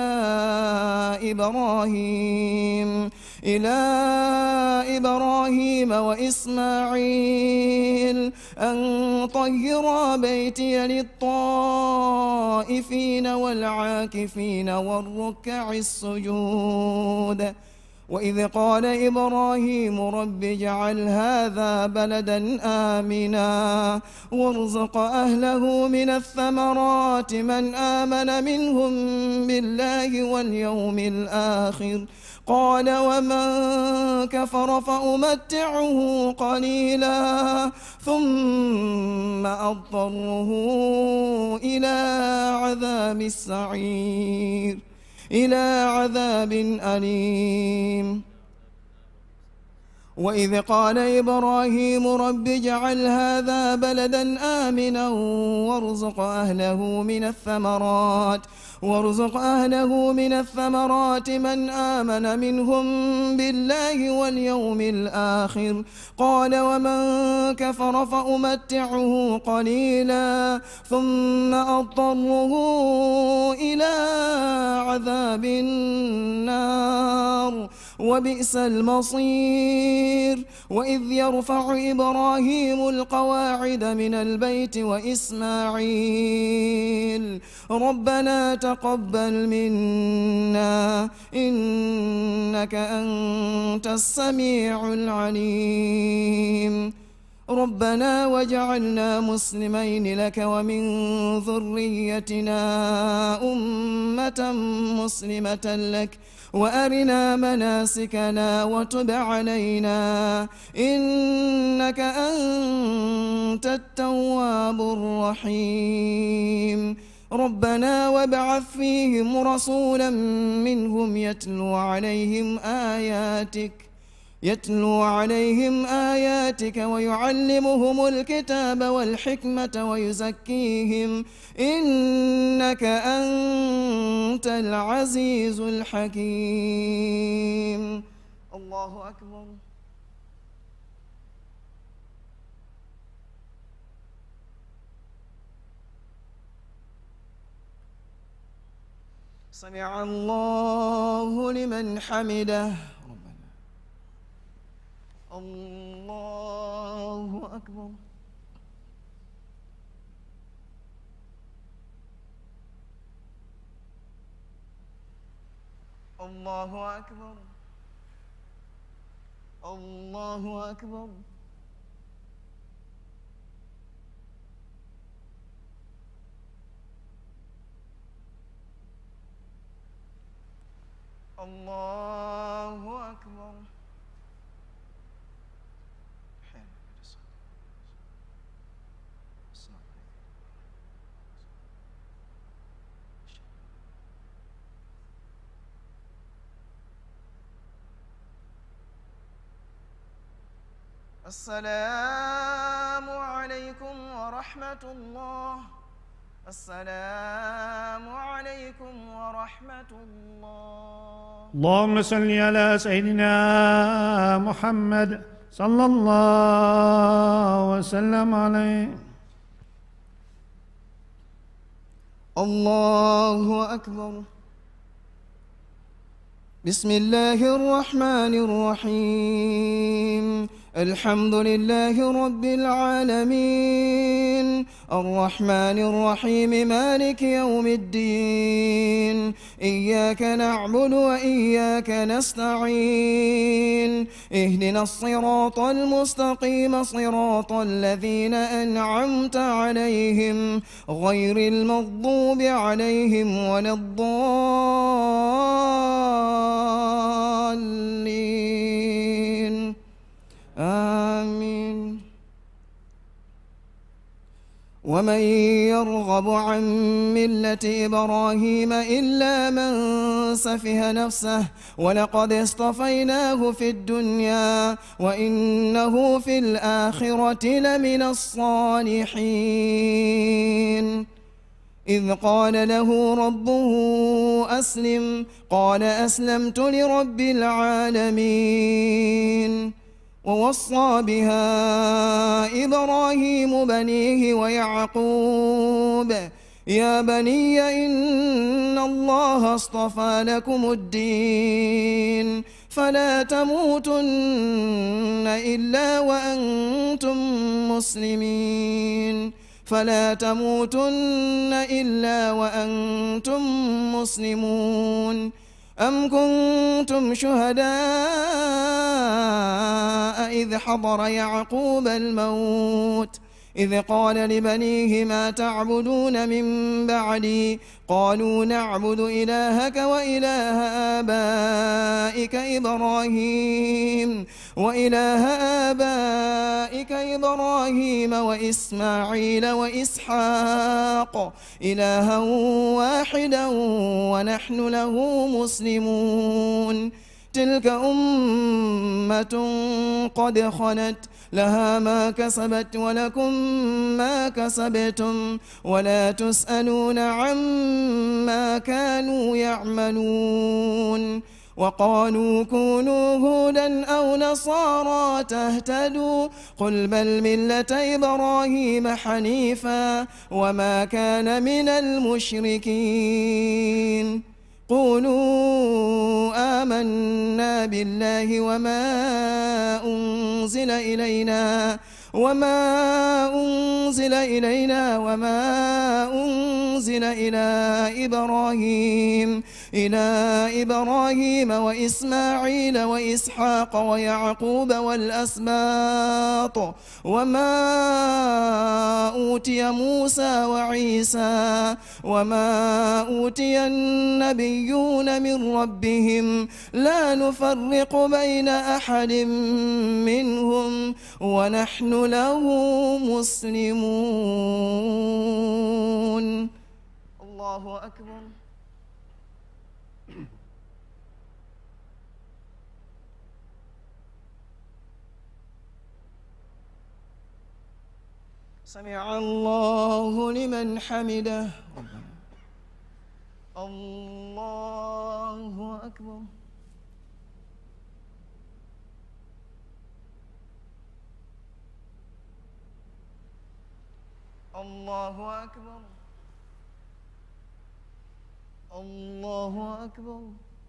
Speaker 8: إبراهيم إلى إبراهيم وإسماعيل أن طهرا بيتي للطائفين والعاكفين والركع السجود. وإذ قال إبراهيم رب اجعل هذا بلدا آمنا وارزق أهله من الثمرات من آمن منهم بالله واليوم الآخر قال ومن كفر فأمتعه قليلا ثم أضطره إلى عذاب السعير إلى عذاب أليم. وإذ قال إبراهيم رب اجعل هذا بلدا آمنا وارزق أهله من الثمرات وارزق أهله من الثمرات من آمن منهم بالله واليوم الآخر قال ومن كفر فأمتعه قليلا ثم أضطره إلى عذاب النار وبئس المصير. وإذ يرفع إبراهيم القواعد من البيت وإسماعيل ربنا تقبل منا إنك أنت السميع العليم ربنا واجعلنا مسلمين لك ومن ذريتنا أمة مسلمة لك وأرنا مناسكنا وتب علينا إنك أنت التواب الرحيم. ربنا وابعث فيهم رسولا منهم يتلو عليهم آياتك يتلو عليهم آياتك ويعلمهم الكتاب والحكمة ويزكيهم إنك أنت العزيز الحكيم. الله أكبر. سمع الله لمن حمده. الله أكبر. الله أكبر. الله أكبر. الله السلام عليكم ورحمة الله. السلام عليكم ورحمة الله.
Speaker 5: اللهم صل على سيدنا محمد صلى الله وسلم عليه.
Speaker 8: الله أكبر. بسم الله الرحمن الرحيم. الحمد لله رب العالمين الرحمن الرحيم مالك يوم الدين إياك نعبد وإياك نستعين اهدنا الصراط المستقيم صراط الذين أنعمت عليهم غير المغضوب عليهم ولا الضالين آمين. ومن يرغب عن ملة إبراهيم إلا من سفه نفسه ولقد اصطفيناه في الدنيا وإنه في الآخرة لمن الصالحين. إذ قال له ربه أسلم قال أسلمت لرب العالمين. ووصى بها إبراهيم بنيه ويعقوب يا بني إن الله اصطفى لكم الدين فلا تموتن إلا وأنتم مسلمين فلا تموتن إلا وأنتم مسلمون. أم كنتم شهداء إذ حضر يعقوب الموت إذ قال لبنيه ما تعبدون من بعدي قالوا نعبد إلهك وإله آبائك إبراهيم وإله آبائك إبراهيم وإسماعيل وإسحاق إلها واحدا ونحن له مسلمون. تلك أمة قد خلت لها ما كسبت ولكم ما كسبتم ولا تسألون عما كانوا يعملون. وقالوا كونوا هودا أو نصارى تهتدوا قل بل ملة إبراهيم حنيفا وما كان من المشركين. قولوا آمنا بالله وما أنزل إلينا وما أنزل إلينا وما أنزل إلى إبراهيم إلى إبراهيم وإسماعيل وإسحاق ويعقوب والأسباط وما أوتي موسى وعيسى وما أوتي النبيون من ربهم لا نفرق بين أحد منهم ونحن له مسلمون. الله أكبر. سمع الله لمن حمده. الله أكبر. الله أكبر. الله أكبر.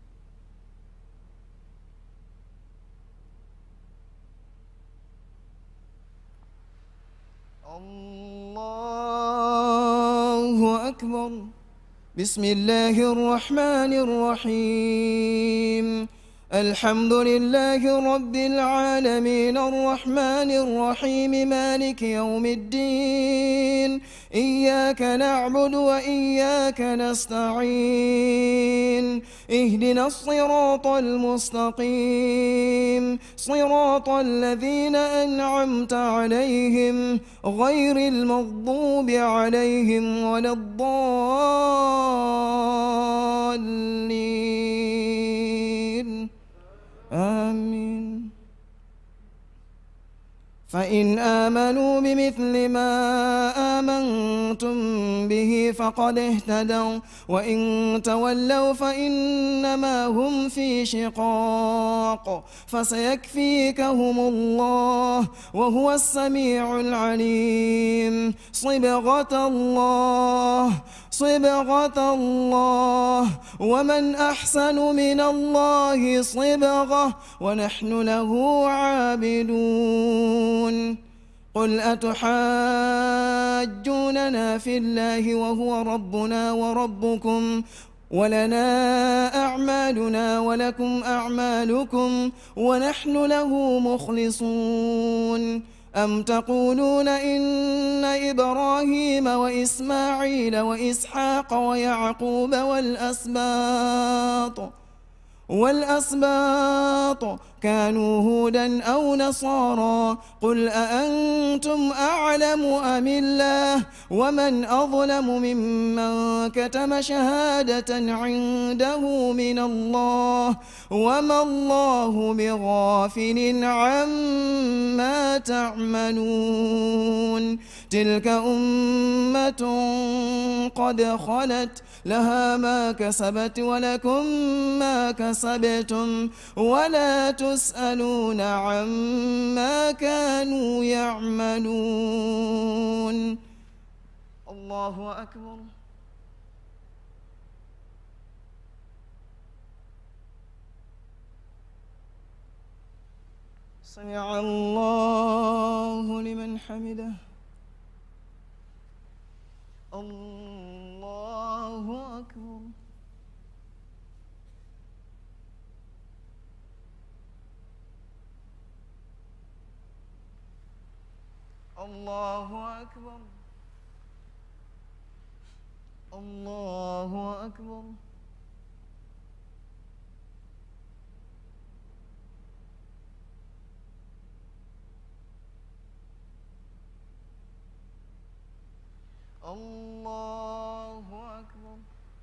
Speaker 8: الله أكبر. بسم الله الرحمن الرحيم. الحمد لله رب العالمين الرحمن الرحيم مالك يوم الدين إياك نعبد وإياك نستعين اهدنا الصراط المستقيم صراط الذين أنعمت عليهم غير المغضوب عليهم ولا الضالين آمين. فإن آمنوا بمثل ما آمنتم به فقد اهتدوا وإن تولوا فإنما هم في شقاق فسيكفيكهم الله وهو السميع العليم. صبغة الله صبغة الله ومن أحسن من الله صبغة ونحن له عابدون. قل أتحاجوننا في الله وهو ربنا وربكم ولنا أعمالنا ولكم أعمالكم ونحن له مخلصون. أم تقولون إن إبراهيم وإسماعيل وإسحاق ويعقوب والأسباط والأسباط كانوا هودا أو نصارى قل أأنتم أعلم أم الله ومن أظلم ممن كتم شهادة عنده من الله وما الله بغافل عما تعملون. تلك أمة قد خلت لها ما كسبت ولكم ما كسبتم ولا تسألون عما كانوا يعملون. الله أكبر. سمع الله لمن حمده. الله أكبر. الله أكبر. الله أكبر. الله أكبر.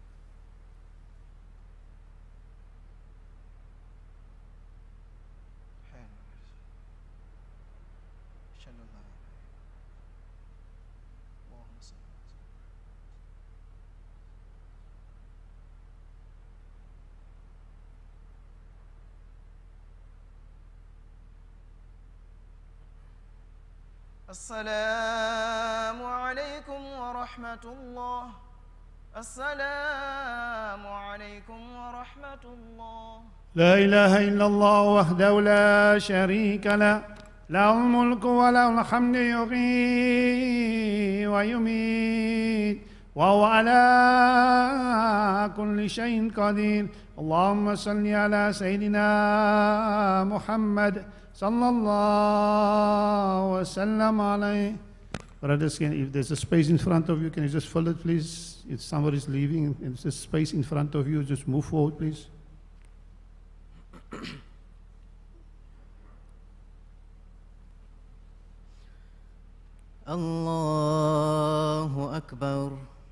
Speaker 8: السلام عليكم ورحمة الله. السلام عليكم ورحمة الله.
Speaker 5: لا إله إلا الله وحده لا شريك له له الملك وله الحمد يحيي ويميت وهو على كل شيء قدير. اللهم صل على سيدنا محمد صلى الله وسلم عليه. Brothers, if there's a space in front of you, can you just fill it, please? If somebody is leaving, if there's a space in front of you, just move forward, please.
Speaker 6: الله أكبر.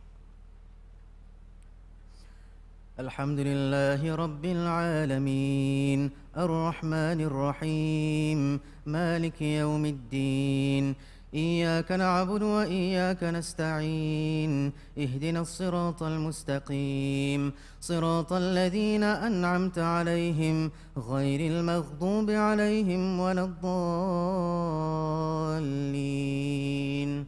Speaker 6: الحمد لله رب العالمين الرحمن الرحيم مالك يوم الدين. إياك نعبد وإياك نستعين. اهدنا الصراط المستقيم صراط الذين أنعمت عليهم غير المغضوب عليهم ولا الضالين.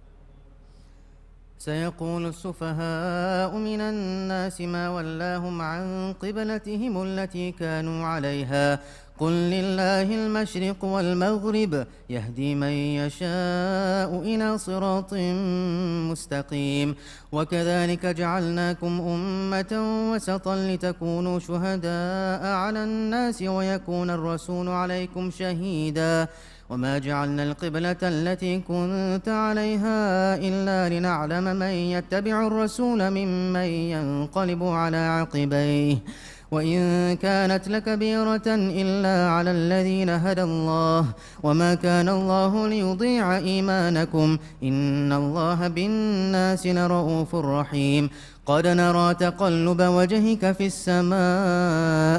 Speaker 6: سيقول السفهاء من الناس ما ولاهم عن قبلتهم التي كانوا عليها قل لله المشرق والمغرب يهدي من يشاء إلى صراط مستقيم. وكذلك جعلناكم أمة وسطا لتكونوا شهداء على الناس ويكون الرسول عليكم شهيدا. وما جعلنا القبلة التي كنت عليها إلا لنعلم من يتبع الرسول ممن ينقلب على عقبيه وإن كانت لكبيرة إلا على الذين هدى الله وما كان الله ليضيع إيمانكم إن الله بالناس لرؤوف رحيم. قد نرى تقلب وجهك في السماء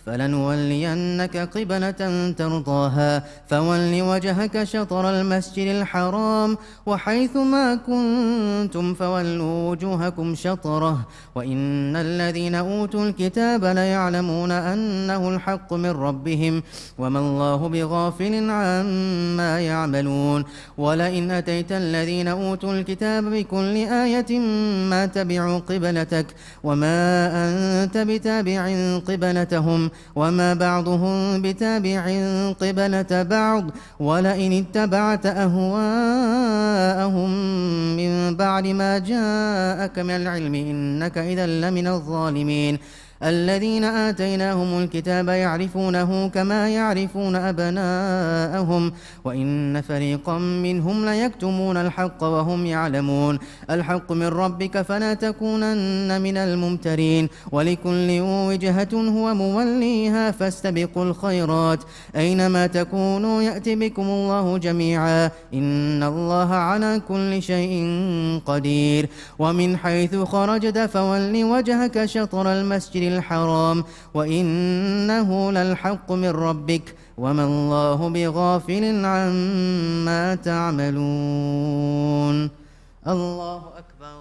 Speaker 9: فلنولينك قبلة ترضاها فول وجهك شطر المسجد الحرام وحيث ما كنتم فولوا وجوهكم شطره وإن الذين أوتوا الكتاب ليعلمون أنه الحق من ربهم وما الله بغافل عما يعملون ولئن أتيت الذين أوتوا الكتاب بكل آية ما تبعوا قبلتك وما أنت بتابع قبلتهم وما بعضهم بتابع قبلة بعض ولئن اتبعت أهواءهم من بعد ما جاءك من العلم إنك إذا لمن الظالمين الذين آتيناهم الكتاب يعرفونه كما يعرفون أبناءهم وإن فريقا منهم ليكتمون الحق وهم يعلمون الحق من ربك فلا تكونن من الممترين ولكل وجهة هو موليها فاستبقوا الخيرات أينما تكونوا يأتي بكم الله جميعا إن الله على كل شيء قدير ومن حيث خرجت فول وجهك شطر المسجد الحرام وإنه للحق من ربك وما الله بغافل عما تعملون الله أكبر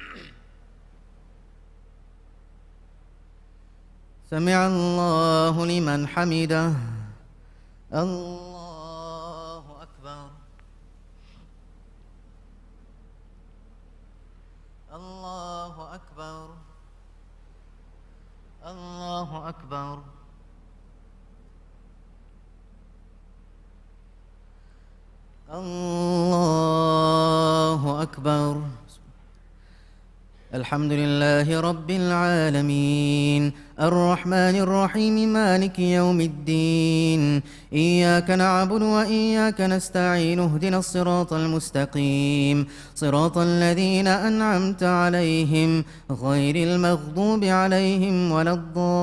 Speaker 9: سمع الله لمن حمده الله أكبر الله أكبر الله أكبر الله أكبر الحمد لله رب العالمين الرحمن الرحيم مالك يوم الدين إياك نعبد وإياك نستعين اهدنا الصراط المستقيم صراط الذين أنعمت عليهم غير المغضوب عليهم ولا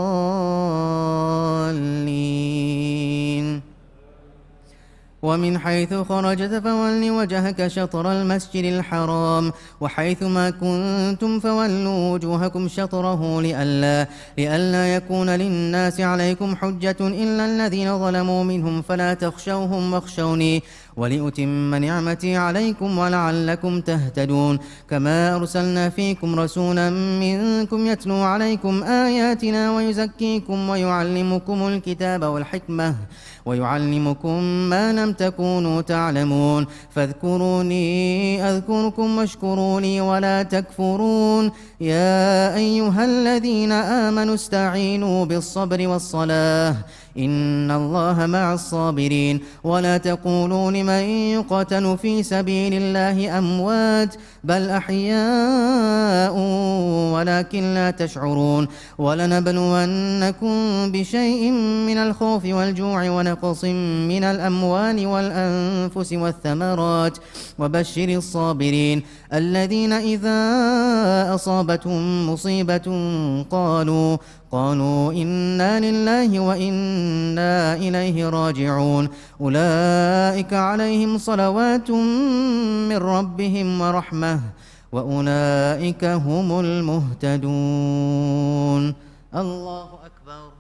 Speaker 9: الضالين ومن حيث خرجت فول وجهك شطر المسجد الحرام وحيث ما كنتم فولوا وجوهكم شطره لئلا, لئلا يكون للناس عليكم حجة إلا الذين ظلموا منهم فلا تخشوهم واخشوني ولأتم نعمتي عليكم ولعلكم تهتدون كما أرسلنا فيكم رسولا منكم يتلو عليكم آياتنا ويزكيكم ويعلمكم الكتاب والحكمة ويعلمكم ما لم تكونوا تعلمون فاذكروني أذكركم واشكروا لي ولا تكفرون يا أيها الذين آمنوا استعينوا بالصبر والصلاة إن الله مع الصابرين ولا تقولوا لمن يقتل في سبيل الله أموات بل أحياء ولكن لا تشعرون ولنبلونكم بشيء من الخوف والجوع ونقص من الأموال والأنفس والثمرات وبشر الصابرين الذين إذا أصابتهم مصيبة قالوا قالوا إنا لله وإنا إليه راجعون أولئك عليهم صلوات من ربهم ورحمة وأولئك هم المهتدون الله أكبر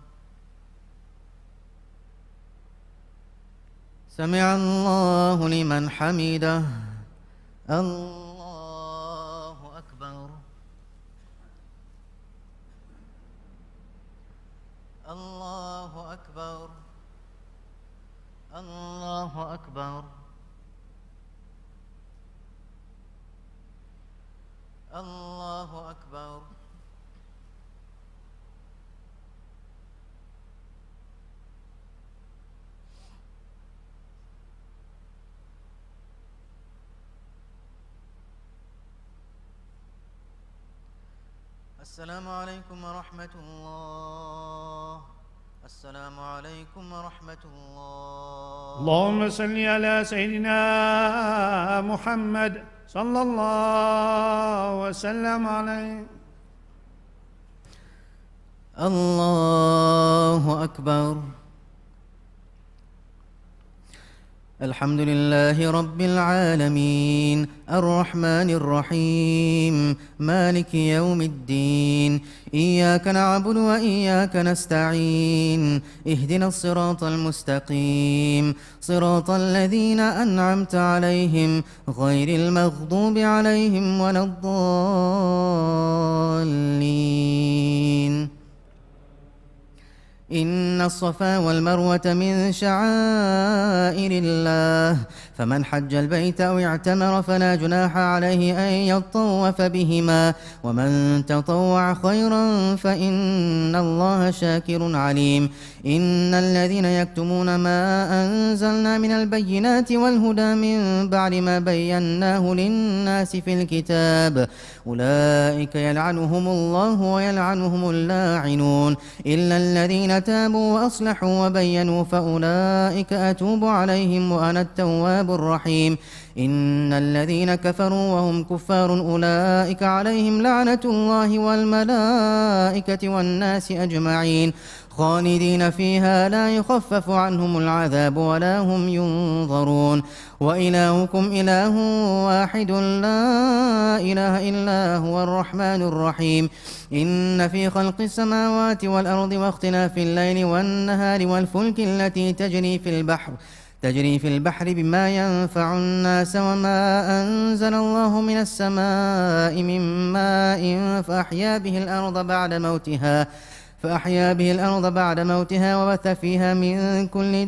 Speaker 9: سمع الله لمن حمده الله أكبر الله أكبر الله أكبر الله أكبر السلام عليكم ورحمة الله السلام عليكم ورحمة الله
Speaker 5: اللهم صل على سيدنا محمد صلى الله وسلم عليه
Speaker 9: الله أكبر الحمد لله رب العالمين الرحمن الرحيم مالك يوم الدين إياك نعبد وإياك نستعين اهدنا الصراط المستقيم صراط الذين أنعمت عليهم غير المغضوب عليهم ولا الضالين. إن الصفا والمروة من شعائر الله فمن حج البيت أو اعتمر فلا جناح عليه أن يطوف بهما ومن تطوع خيرا فإن الله شاكر عليم. إن الذين يكتمون ما أنزلنا من البينات والهدى من بعد ما بيناه للناس في الكتاب أولئك يلعنهم الله ويلعنهم اللاعنون إلا الذين تابوا وأصلحوا وبينوا فأولئك أتوب عليهم وأنا التواب الرحيم. إن الذين كفروا وهم كفار أولئك عليهم لعنة الله والملائكة والناس أجمعين خالدين فيها لا يخفف عنهم العذاب ولا هم ينظرون. وإلهكم إله واحد لا إله إلا هو الرحمن الرحيم. إن في خلق السماوات والأرض واختلاف الليل والنهار والفلك التي تجري في البحر تجري في البحر بما ينفع الناس وما أنزل الله من السماء من ماء فأحيا به الأرض بعد موتها فأحيا به الأرض بعد موتها وبث فيها من كل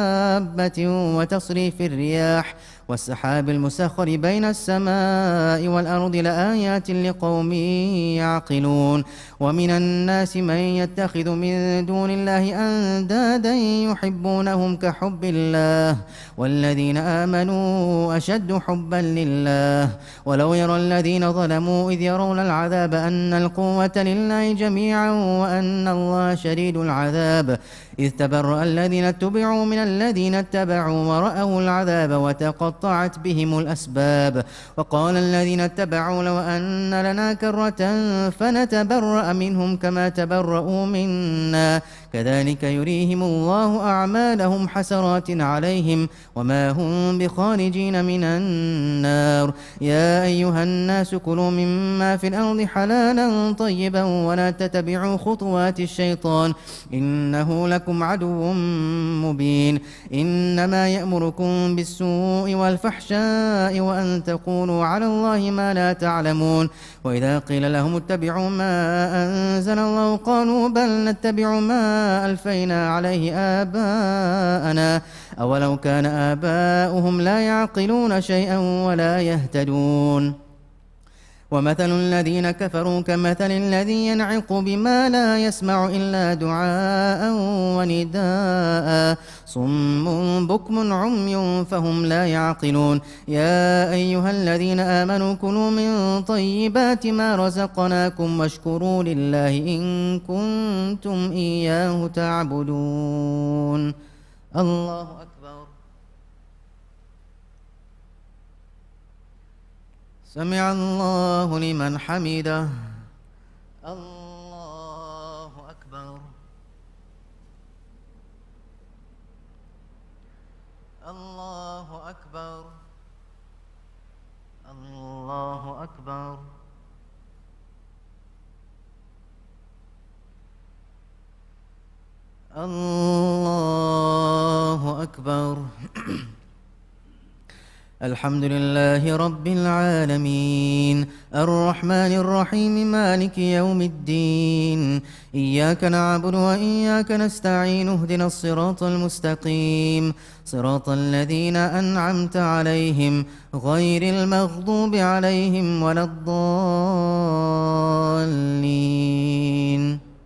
Speaker 9: دابة وتصريف الرياح والسحاب المسخر بين السماء والأرض لآيات لقوم يعقلون. ومن الناس من يتخذ من دون الله أندادا يحبونهم كحب الله والذين آمنوا أشد حبا لله. ولو يرى الذين ظلموا إذ يرون العذاب أن القوة لله جميعا وأن الله شديد العذاب إذ تبرأ الذين اتبعوا من الذين اتبعوا ورأوا العذاب وتقطعت بهم الأسباب. وقال الذين اتبعوا لو أن لنا كرة فنتبرأ منهم كما تبرؤوا منا كذلك يريهم الله أعمالهم حسرات عليهم وما هم بخارجين من النار. يا أيها الناس كلوا مما في الأرض حلالا طيبا ولا تتبعوا خطوات الشيطان إنه لكم عدو مبين. إنما يأمركم بالسوء والفحشاء وأن تقولوا على الله ما لا تعلمون. وإذا قيل لهم اتبعوا ما أنزل الله قالوا بل نتبع ما ألفينا عليه آباءنا أولو كان آباؤهم لا يعقلون شيئا ولا يهتدون. ومثل الذين كفروا كمثل الذي ينعق بما لا يسمع إلا دعاء ونداء صم بكم عمي فهم لا يعقلون. يا أيها الذين آمنوا كلوا من طيبات ما رزقناكم واشكروا لله إن كنتم إياه تعبدون. الله أكبر. سمع الله لمن حمده. الله أكبر. الله أكبر. الله أكبر. الله أكبر. الحمد لله رب العالمين الرحمن الرحيم مالك يوم الدين إياك نعبد وإياك نستعين اهدنا الصراط المستقيم صراط الذين أنعمت عليهم غير المغضوب عليهم ولا الضالين.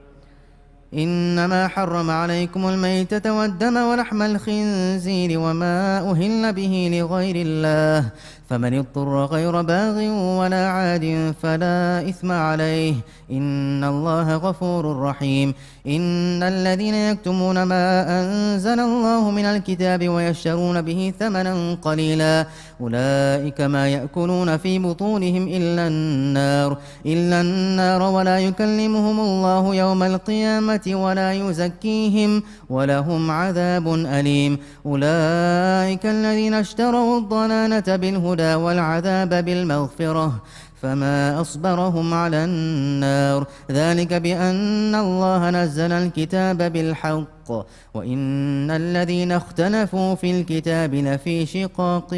Speaker 9: إنما حرم عليكم الميتة والدم ولحم الخنزير وما أهل به لغير الله فمن اضطر غير باغ ولا عاد فلا إثم عليه إن الله غفور رحيم. إن الذين يكتمون ما أنزل الله من الكتاب ويشترون به ثمنا قليلا أولئك ما يأكلون في بطونهم إلا النار إلا النار ولا يكلمهم الله يوم القيامة ولا يزكيهم ولهم عذاب أليم. أولئك الذين اشتروا الضلالة بالهدى والعذاب بالمغفرة فما أصبرهم على النار ذلك بأن الله نزل الكتاب بالحق وإن الذين اختلفوا في الكتاب لفي شقاق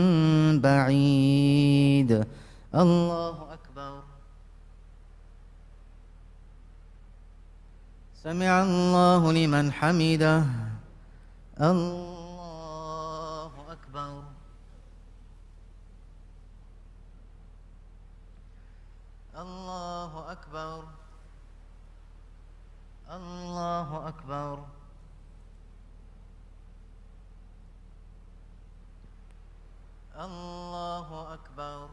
Speaker 9: بعيد. الله أكبر. سمع الله لمن حمده. الله أكبر. الله أكبر. الله أكبر. الله أكبر.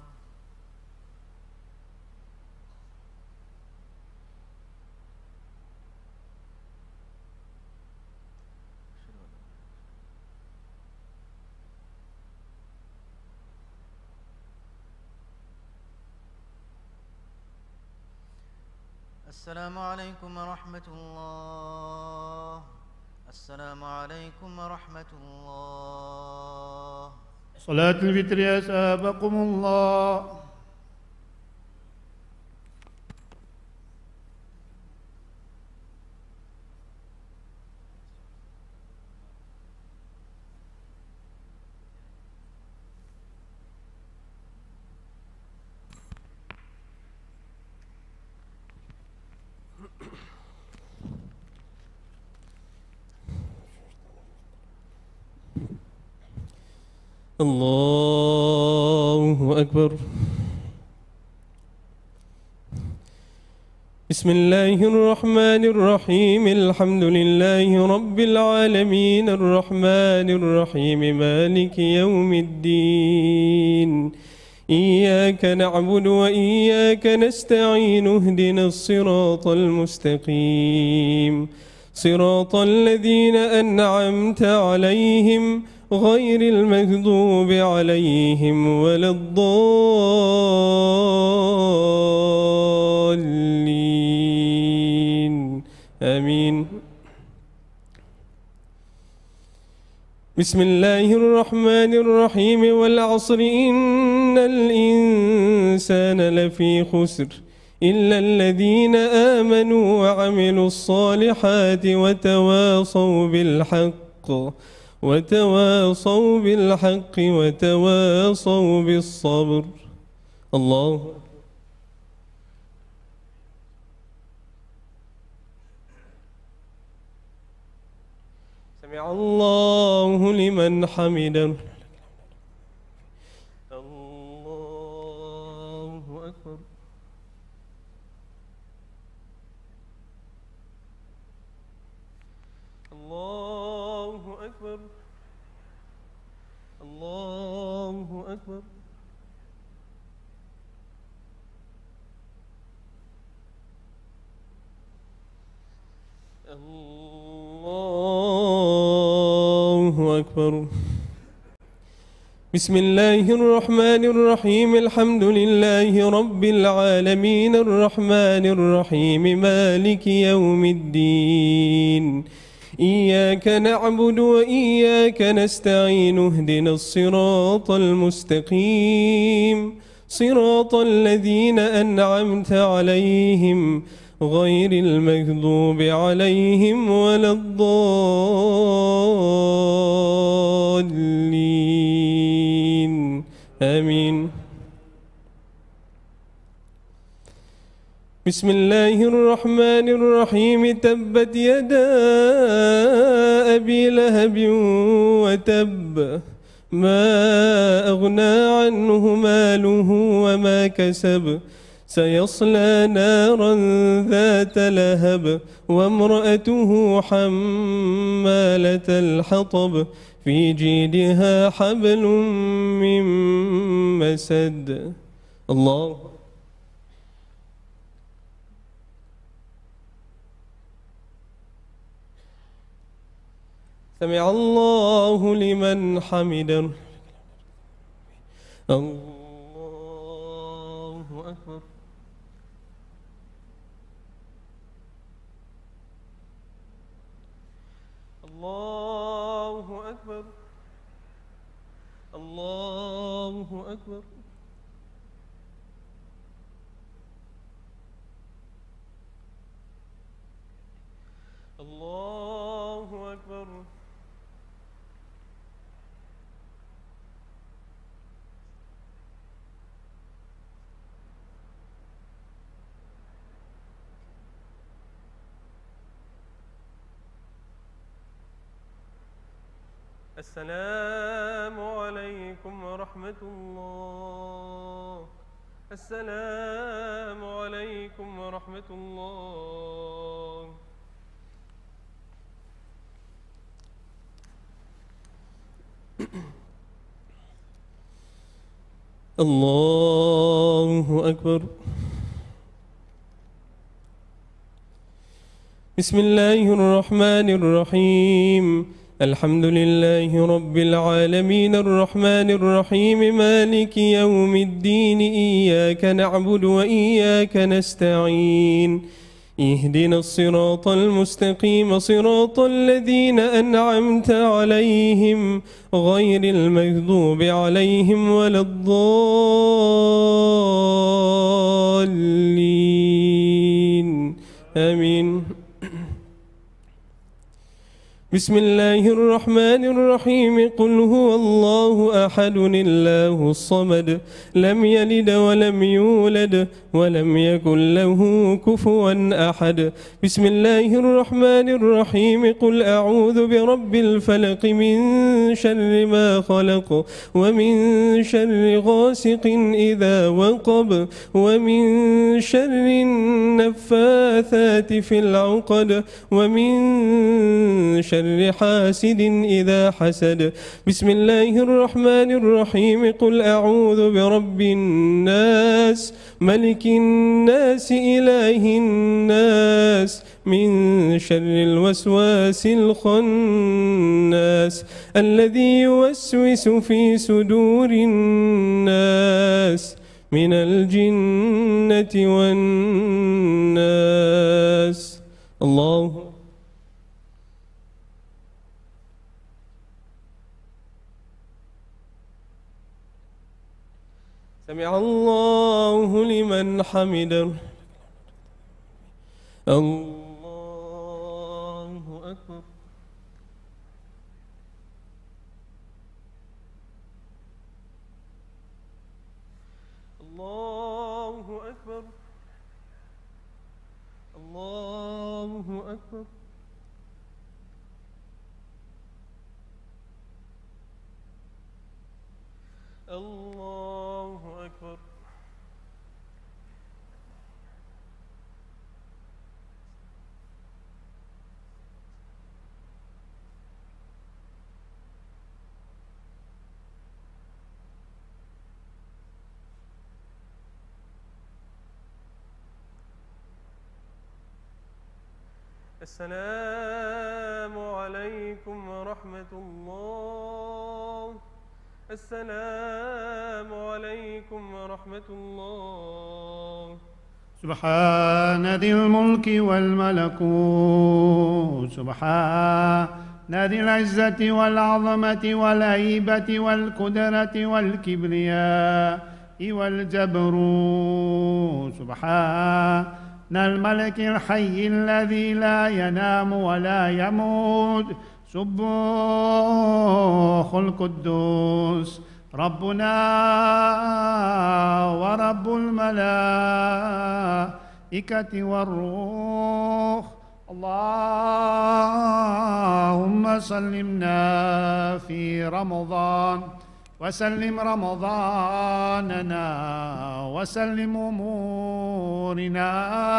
Speaker 9: السلام عليكم ورحمة الله. السلام عليكم ورحمة الله.
Speaker 5: صلاة الفطر أسابقكم الله.
Speaker 4: الله أكبر. بسم الله الرحمن الرحيم الحمد لله رب العالمين الرحمن الرحيم مالك يوم الدين إياك نعبد وإياك نستعين اهدنا الصراط المستقيم صراط الذين أنعمت عليهم غير المغضوب عليهم ولا الضالين آمين. بسم الله الرحمن الرحيم والعصر إن الإنسان لفي خسر إلا الذين آمنوا وعملوا الصالحات وتواصوا بالحق وتواصوا بالحق وتواصوا بالصبر. الله سمع الله لمن حمده. الله أكبر. الله أكبر. الله أكبر. الله أكبر. بسم الله الرحمن الرحيم الحمد لله رب العالمين الرحمن الرحيم مالك يوم الدين إياك نعبد وإياك نستعين اهدنا الصراط المستقيم صراط الذين أنعمت عليهم غير المغضوب عليهم ولا الضالين آمين. بسم الله الرحمن الرحيم تبت يدا أبي لهب وتب ما أغنى عنه ماله وما كسب سيصلى نارا ذات لهب وامرأته حمالة الحطب في جيدها حبل من مسد. الله سمع الله لمن حمده. الله أكبر. الله أكبر. الله أكبر. الله أكبر. السلام عليكم ورحمة الله. السلام عليكم ورحمة الله. الله أكبر. بسم الله الرحمن الرحيم. الحمد لله رب العالمين الرحمن الرحيم مالك يوم الدين إياك نعبد وإياك نستعين اهدنا الصراط المستقيم صراط الذين أنعمت عليهم غير المغضوب عليهم ولا الضالين آمين. بسم الله الرحمن الرحيم. قل هو الله أحد الله الصمد لم يلد ولم يولد ولم يكن له كفوا أحد. بسم الله الرحمن الرحيم. قل أعوذ برب الفلق من شر ما خلق ومن شر غاسق إذا وقب ومن شر النفاثات في العقد ومن شر شر حاسد إذا حسد. بسم الله الرحمن الرحيم. قل أعوذ برب الناس ملك الناس إله الناس من شر الوسواس الخناس الذي يوسوس في صدور الناس من الجنة والناس. الله سمع الله لمن حمده. الله أكبر. الله أكبر. الله أكبر. الله أكبر. السلام عليكم ورحمة الله. السلام عليكم ورحمة الله.
Speaker 5: سبحان ذي الملك والملكوت سبحان ذي العزة والعظمة والهيبة والقدرة والكبرياء والجبروت سبحان الملك الحي الذي لا ينام ولا يموت سبوح القدوس ربنا ورب الملائكة والروح. اللهم سلمنا في رمضان وسلم رمضاننا وسلم أمورنا.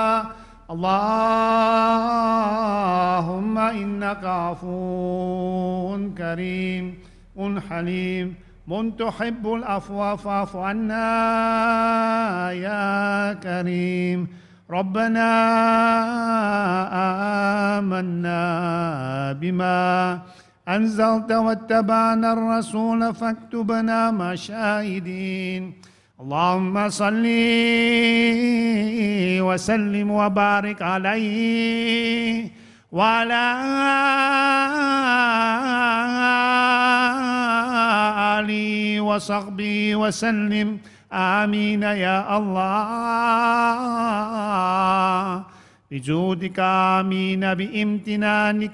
Speaker 5: اللهم إنك عفو كريم حليم من تحب العفو فاعف عنا يا كريم. ربنا آمنا بما أنزلت واتبعنا الرسول فاكتبنا مع الشاهدين. اللهم صل وسلم وبارك عليه وعلى آله وصحبه وسلم. آمين يا الله بجودك، آمين بامتنانك،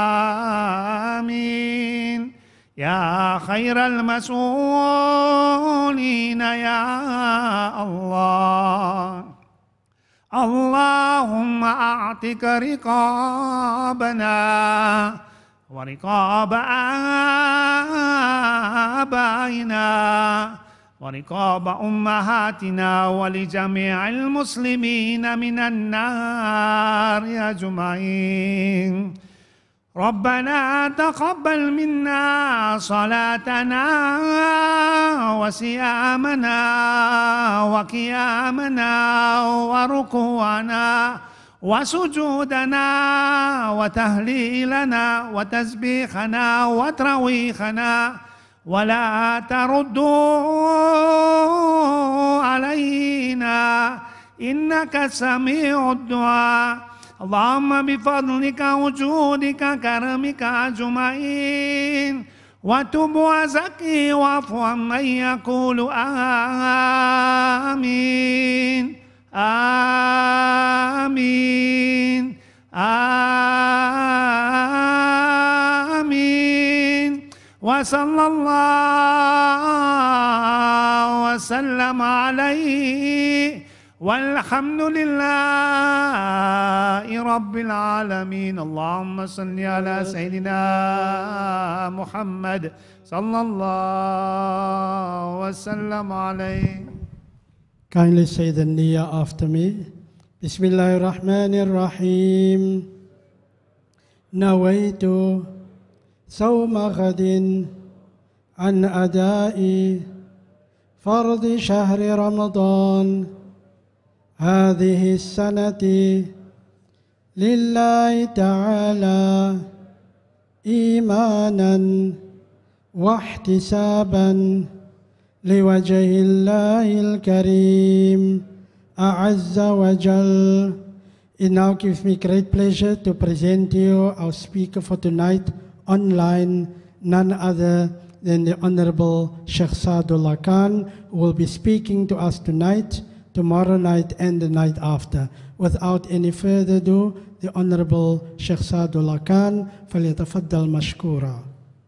Speaker 5: آمين يا خير المسؤولين يا الله. اللهم أعتق رقابنا ورقاب آبائنا ورقاب أمهاتنا ولجميع المسلمين من النار أجمعين. ربنا تقبل منا صلاتنا وصيامنا وقيامنا وركوعنا وسجودنا وتهليلنا وتسبيحنا وتراويحنا، ولا تردوا علينا إنك سميع الدعاء. اللهم بفضلك وجودك كرمك أجمعين وتب وزكي واعف عمن يقول آمين آمين آمين. وصلى الله وسلم عليه والحمد لله رب العالمين. اللهم صل على سيدنا محمد صلى الله وسلم عليه.
Speaker 2: Kindly say the niyyah after me. Bismillahir Rahmanir Rahim. Nawaitu sawma ghadin an adai fardi shahri Ramadan هذه السنة لله تعالى إيمانا واحتسابا لوجه الله الكريم أعز وجل. It now gives me great pleasure to present you our speaker for tonight online, none other than the Honorable Sheikh Sadullah Khan, who will be speaking to us tonight, tomorrow night and the night after. Without any further ado, the Honorable Sheikh Sadullah Khan, فليتفضل مشكورا.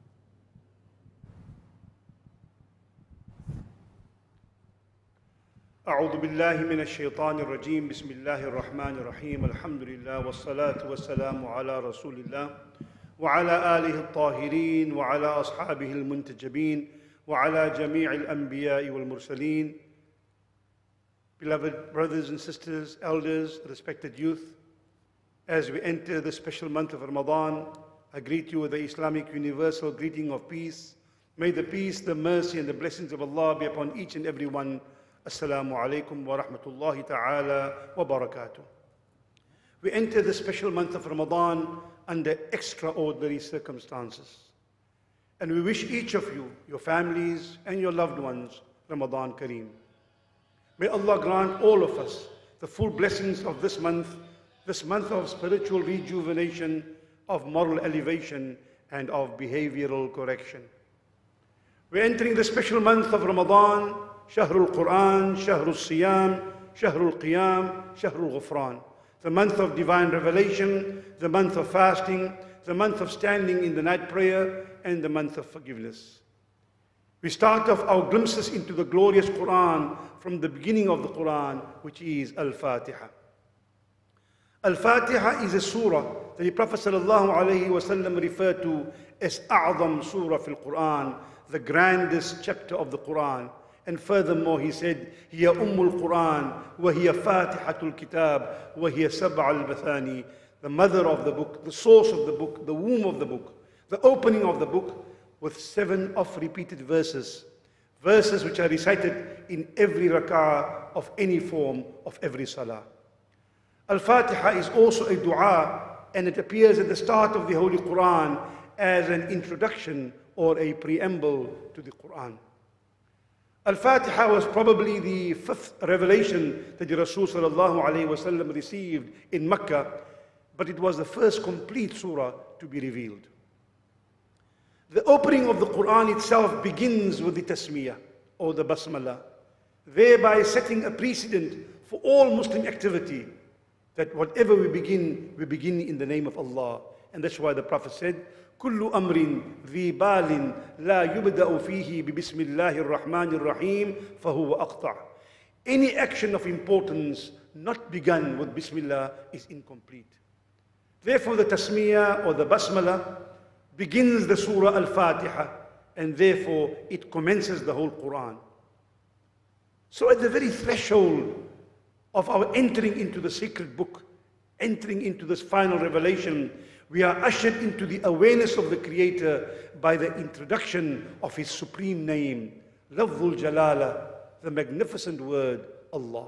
Speaker 10: أعوذ بالله من الشيطان الرجيم. بسم الله الرحمن الرحيم. الحمد لله والصلاة والسلام على رسول الله وعلى آله الطاهرين وعلى أصحابه المنتجبين وعلى جميع الأنبياء والمرسلين. Beloved brothers and sisters, elders, respected youth, as we enter the special month of Ramadan, I greet you with the Islamic universal greeting of peace. May the peace, the mercy and the blessings of Allah be upon each and every one. Assalamu alaikum wa rahmatullahi ta'ala wa barakatuh. We enter the special month of Ramadan under extraordinary circumstances. And we wish each of you, your families and your loved ones, Ramadan Kareem. May Allah grant all of us the full blessings of this month, this month of spiritual rejuvenation, of moral elevation, and of behavioral correction. We're entering the special month of Ramadan, Shahrul Quran, Shahrul Siyam, Shahrul Qiyam, Shahrul Ghufran, the month of divine revelation, the month of fasting, the month of standing in the night prayer, and the month of forgiveness. We start off our glimpses into the glorious Quran from the beginning of the Quran, which is Al-Fatiha. Al-Fatiha is a surah that the Prophet ﷺ referred to as A'zam Surah fil Quran, the grandest chapter of the Quran. And furthermore, he said, هي أم القرآن وهي فاتحة الكتاب وهي سبع البثاني, the mother of the book, the source of the book, the womb of the book, the opening of the book, with seven oft repeated verses verses which are recited in every rak'ah of any form of every salah. Al-Fatiha is also a dua, and it appears at the start of the Holy Quran as an introduction or a preamble to the Quran. Al-Fatiha was probably the fifth revelation that the Rasul sallallahu alayhi wa sallam received in Mecca, but it was the first complete surah to be revealed. The opening of the Quran itself begins with the tasmiyah or the basmalah, thereby setting a precedent for all Muslim activity, that whatever we begin, we begin in the name of Allah. And that's why the Prophet said, كل أمر ذي بال لا يبدأ فيه ببسم الله الرحمن الرحيم فهو أقطع. Any action of importance not begun with Bismillah is incomplete. Therefore the tasmiyah or the basmalah begins the surah Al-Fatiha, and therefore it commences the whole Quran. So at the very threshold of our entering into the sacred book, entering into this final revelation, we are ushered into the awareness of the Creator by the introduction of His supreme name, Lafzul Jalala, the magnificent word Allah.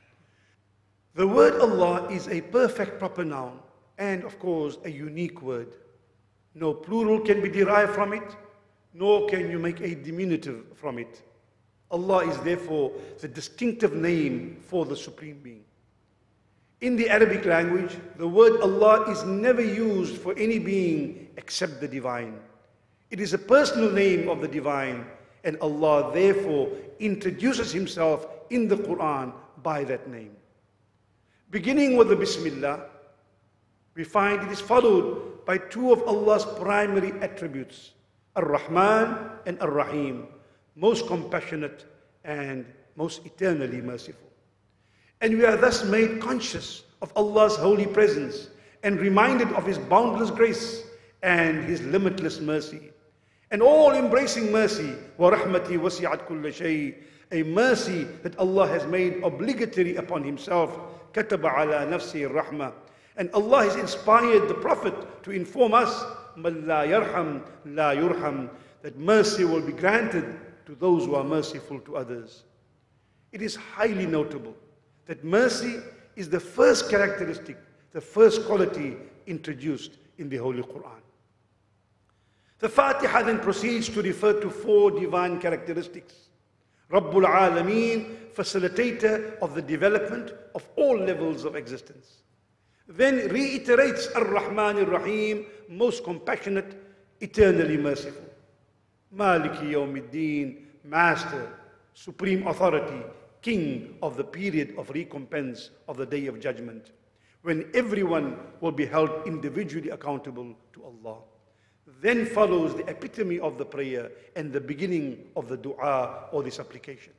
Speaker 10: The word Allah is a perfect proper noun and, of course, a unique word. No plural can be derived from it, nor can you make a diminutive from it. Allah is therefore the distinctive name for the Supreme Being. In the Arabic language, the word Allah is never used for any being except the Divine. It is a personal name of the Divine, and Allah therefore introduces Himself in the Quran by that name. Beginning with the Bismillah, we find it is followed by two of Allah's primary attributes, Ar-Rahman and Ar-Rahim, most compassionate and most eternally merciful. And we are thus made conscious of Allah's holy presence and reminded of His boundless grace and His limitless mercy. And all-embracing mercy, وَرَحْمَتِي وَسِعَتْ كُلَّ شَيْءٍ, a mercy that Allah has made obligatory upon Himself, كَتَبَ عَلَى نَفْسِهِ الرَّحْمَةِ. And Allah has inspired the Prophet to inform us, مَنْ لَا يَرْحَمْ لَا يُرْحَمْ, that mercy will be granted to those who are merciful to others. It is highly notable that mercy is the first characteristic, the first quality introduced in the Holy Quran. The Fatiha then proceeds to refer to four divine characteristics. Rabbul Alameen, facilitator of the development of all levels of existence. Then reiterates Ar-Rahman Ar-Rahim, most compassionate, eternally merciful. Maliki Yawmiddin, master, supreme authority, king of the period of recompense of the Day of Judgment, when everyone will be held individually accountable to Allah. Then follows the epitome of the prayer and the beginning of the dua or the supplication.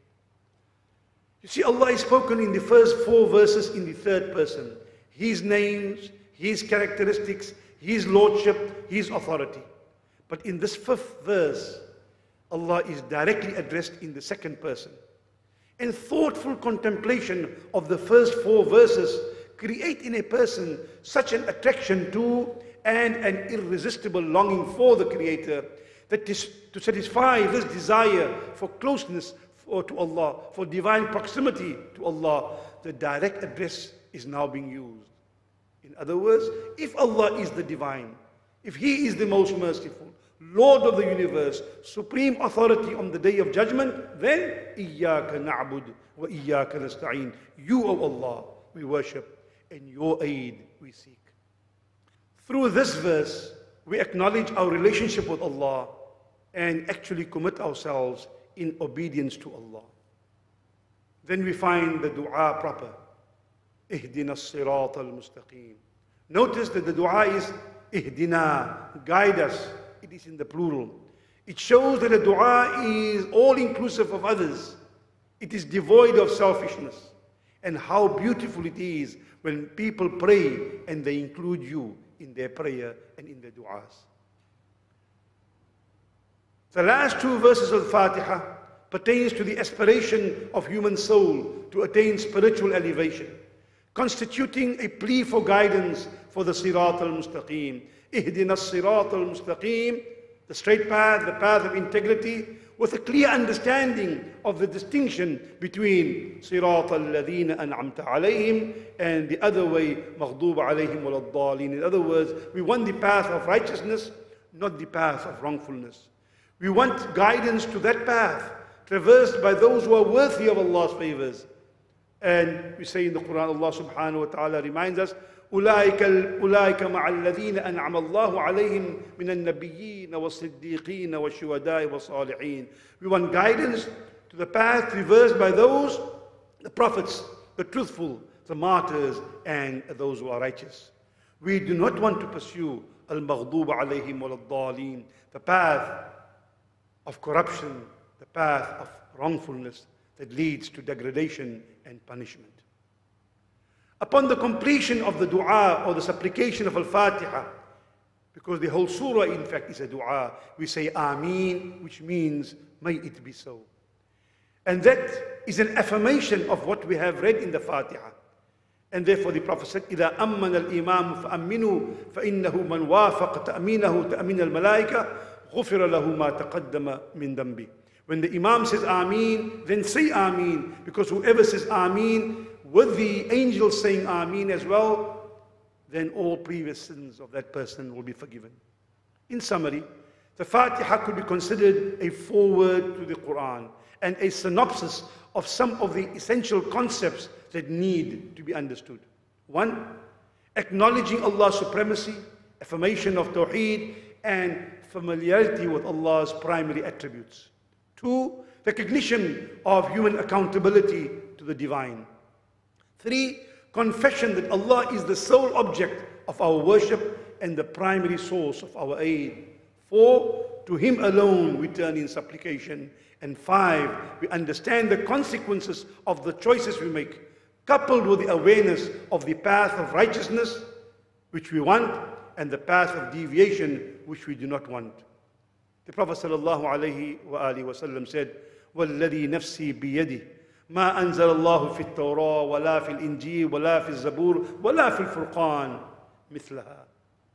Speaker 10: You see, Allah is spoken in the first four verses in the third person. His names, His characteristics, His lordship, His authority. But in this fifth verse, Allah is directly addressed in the second person. And thoughtful contemplation of the first four verses create in a person such an attraction to and an irresistible longing for the Creator, that is to satisfy this desire for closeness for, to Allah, for divine proximity to Allah, the direct address is now being used. In other words, if Allah is the divine, if He is the most merciful, Lord of the universe, supreme authority on the Day of Judgment, then إِيَّاكَ نَعْبُدُ وَإِيَّاكَ نَسْتَعِينُ. You, O Allah, we worship, and your aid we seek. Through this verse, we acknowledge our relationship with Allah and actually commit ourselves in obedience to Allah. Then we find the dua proper. Ihdina as-sirat al-mustaqim. Notice that the dua is Ihdina, guide us. It is in the plural. It shows that the dua is all-inclusive of others. It is devoid of selfishness. And how beautiful it is when people pray and they include you in their prayer and in their du'as. The last two verses of the Fatiha pertains to the aspiration of human soul to attain spiritual elevation, constituting a plea for guidance for the Sirat al-Mustaqim. Ihdina as-Sirat al-Mustaqim, the straight path, the path of integrity, with a clear understanding of the distinction between صِرَاطَ الَّذِينَ أَنْعَمْتَ عَلَيْهِمْ and the other way, مَغْضُوبَ عَلَيْهِمْ وَلَا الضَّالِينَ. In other words, we want the path of righteousness, not the path of wrongfulness. We want guidance to that path, traversed by those who are worthy of Allah's favors. And we say in the Quran, Allah subhanahu wa ta'ala reminds us, أولئك أولئك مع الذين أنعم الله عليهم من النبيين والصديقين والشهداء والصالحين. We want guidance to the path traversed by those, the prophets, the truthful, the martyrs, and those who are righteous. We do not want to pursue al-maghdub alayhim wal-dhalin, the path of corruption, the path of wrongfulness that leads to degradation and punishment. Upon the completion of the dua or the supplication of Al-Fatiha, because the whole surah in fact is a dua, we say Ameen, which means may it be so. And that is an affirmation of what we have read in the Fatiha. And therefore the Prophet said, إِذَا أَمَّنَ الْإِمَامُ فَأَمِّنُوا فَإِنَّهُ مَنْ وَافَقَ تَأْمِينَهُ تَأْمِينَ الْمَلَائِكَةِ غُفِرَ لَهُ مَا تَقَدَّمَ مِنْ ذَنْبِهِ. When the Imam says Ameen, then say Ameen, because whoever says Ameen, with the angels saying Ameen as well, then all previous sins of that person will be forgiven. In summary, the Fatiha could be considered a foreword to the Quran and a synopsis of some of the essential concepts that need to be understood. One, acknowledging Allah's supremacy, affirmation of Tawheed, and familiarity with Allah's primary attributes. Two, recognition of human accountability to the divine. Three, confession that Allah is the sole object of our worship and the primary source of our aid. Four, to Him alone we turn in supplication. And five, we understand the consequences of the choices we make, coupled with the awareness of the path of righteousness, which we want, and the path of deviation, which we do not want. The Prophet sallallahu alayhi wa alihi wa sallam said, وَالَّذِي نَفْسِي بِيَدِهِ ما أنزل الله في التوراة ولا في الإنجيل ولا في الزبور ولا في الفرقان مثلها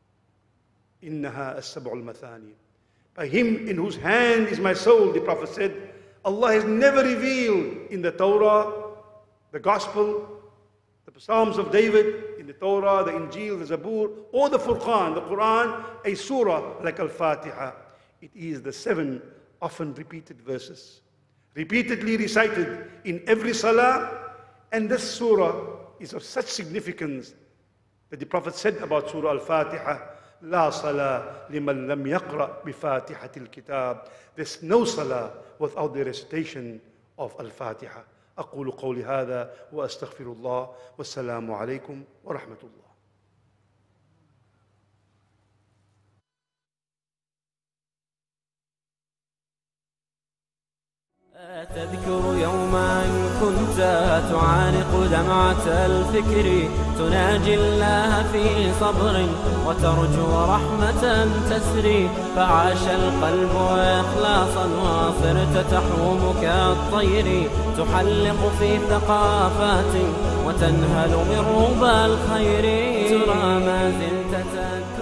Speaker 10: إنها السبع المثاني. By Him in whose hand is my soul, the Prophet said, Allah has never revealed in the Torah, the Gospel, the Psalms of David, in the Torah, the Injil, the Zabur, or the Furqan, the Quran, a surah like Al-Fatiha. It is the seven often repeated verses, repeatedly recited in every salah, and this surah is of such significance that the Prophet said about Surah Al-Fatiha, لا صلاة لمن لم يقرأ بفاتحة الكتاب. There's no salah without the recitation of Al-Fatiha. أقول قولي هذا وأستغفر الله والسلام عليكم ورحمة الله.
Speaker 1: تذكر يوما كنت تعانق دمعة الفكر تناجي الله في صبر وترجو رحمة تسري فعاش القلب إخلاصا وصرت تحوم كالطير تحلق في ثقافات وتنهل من ربى الخير ترى ما زلت تنتهي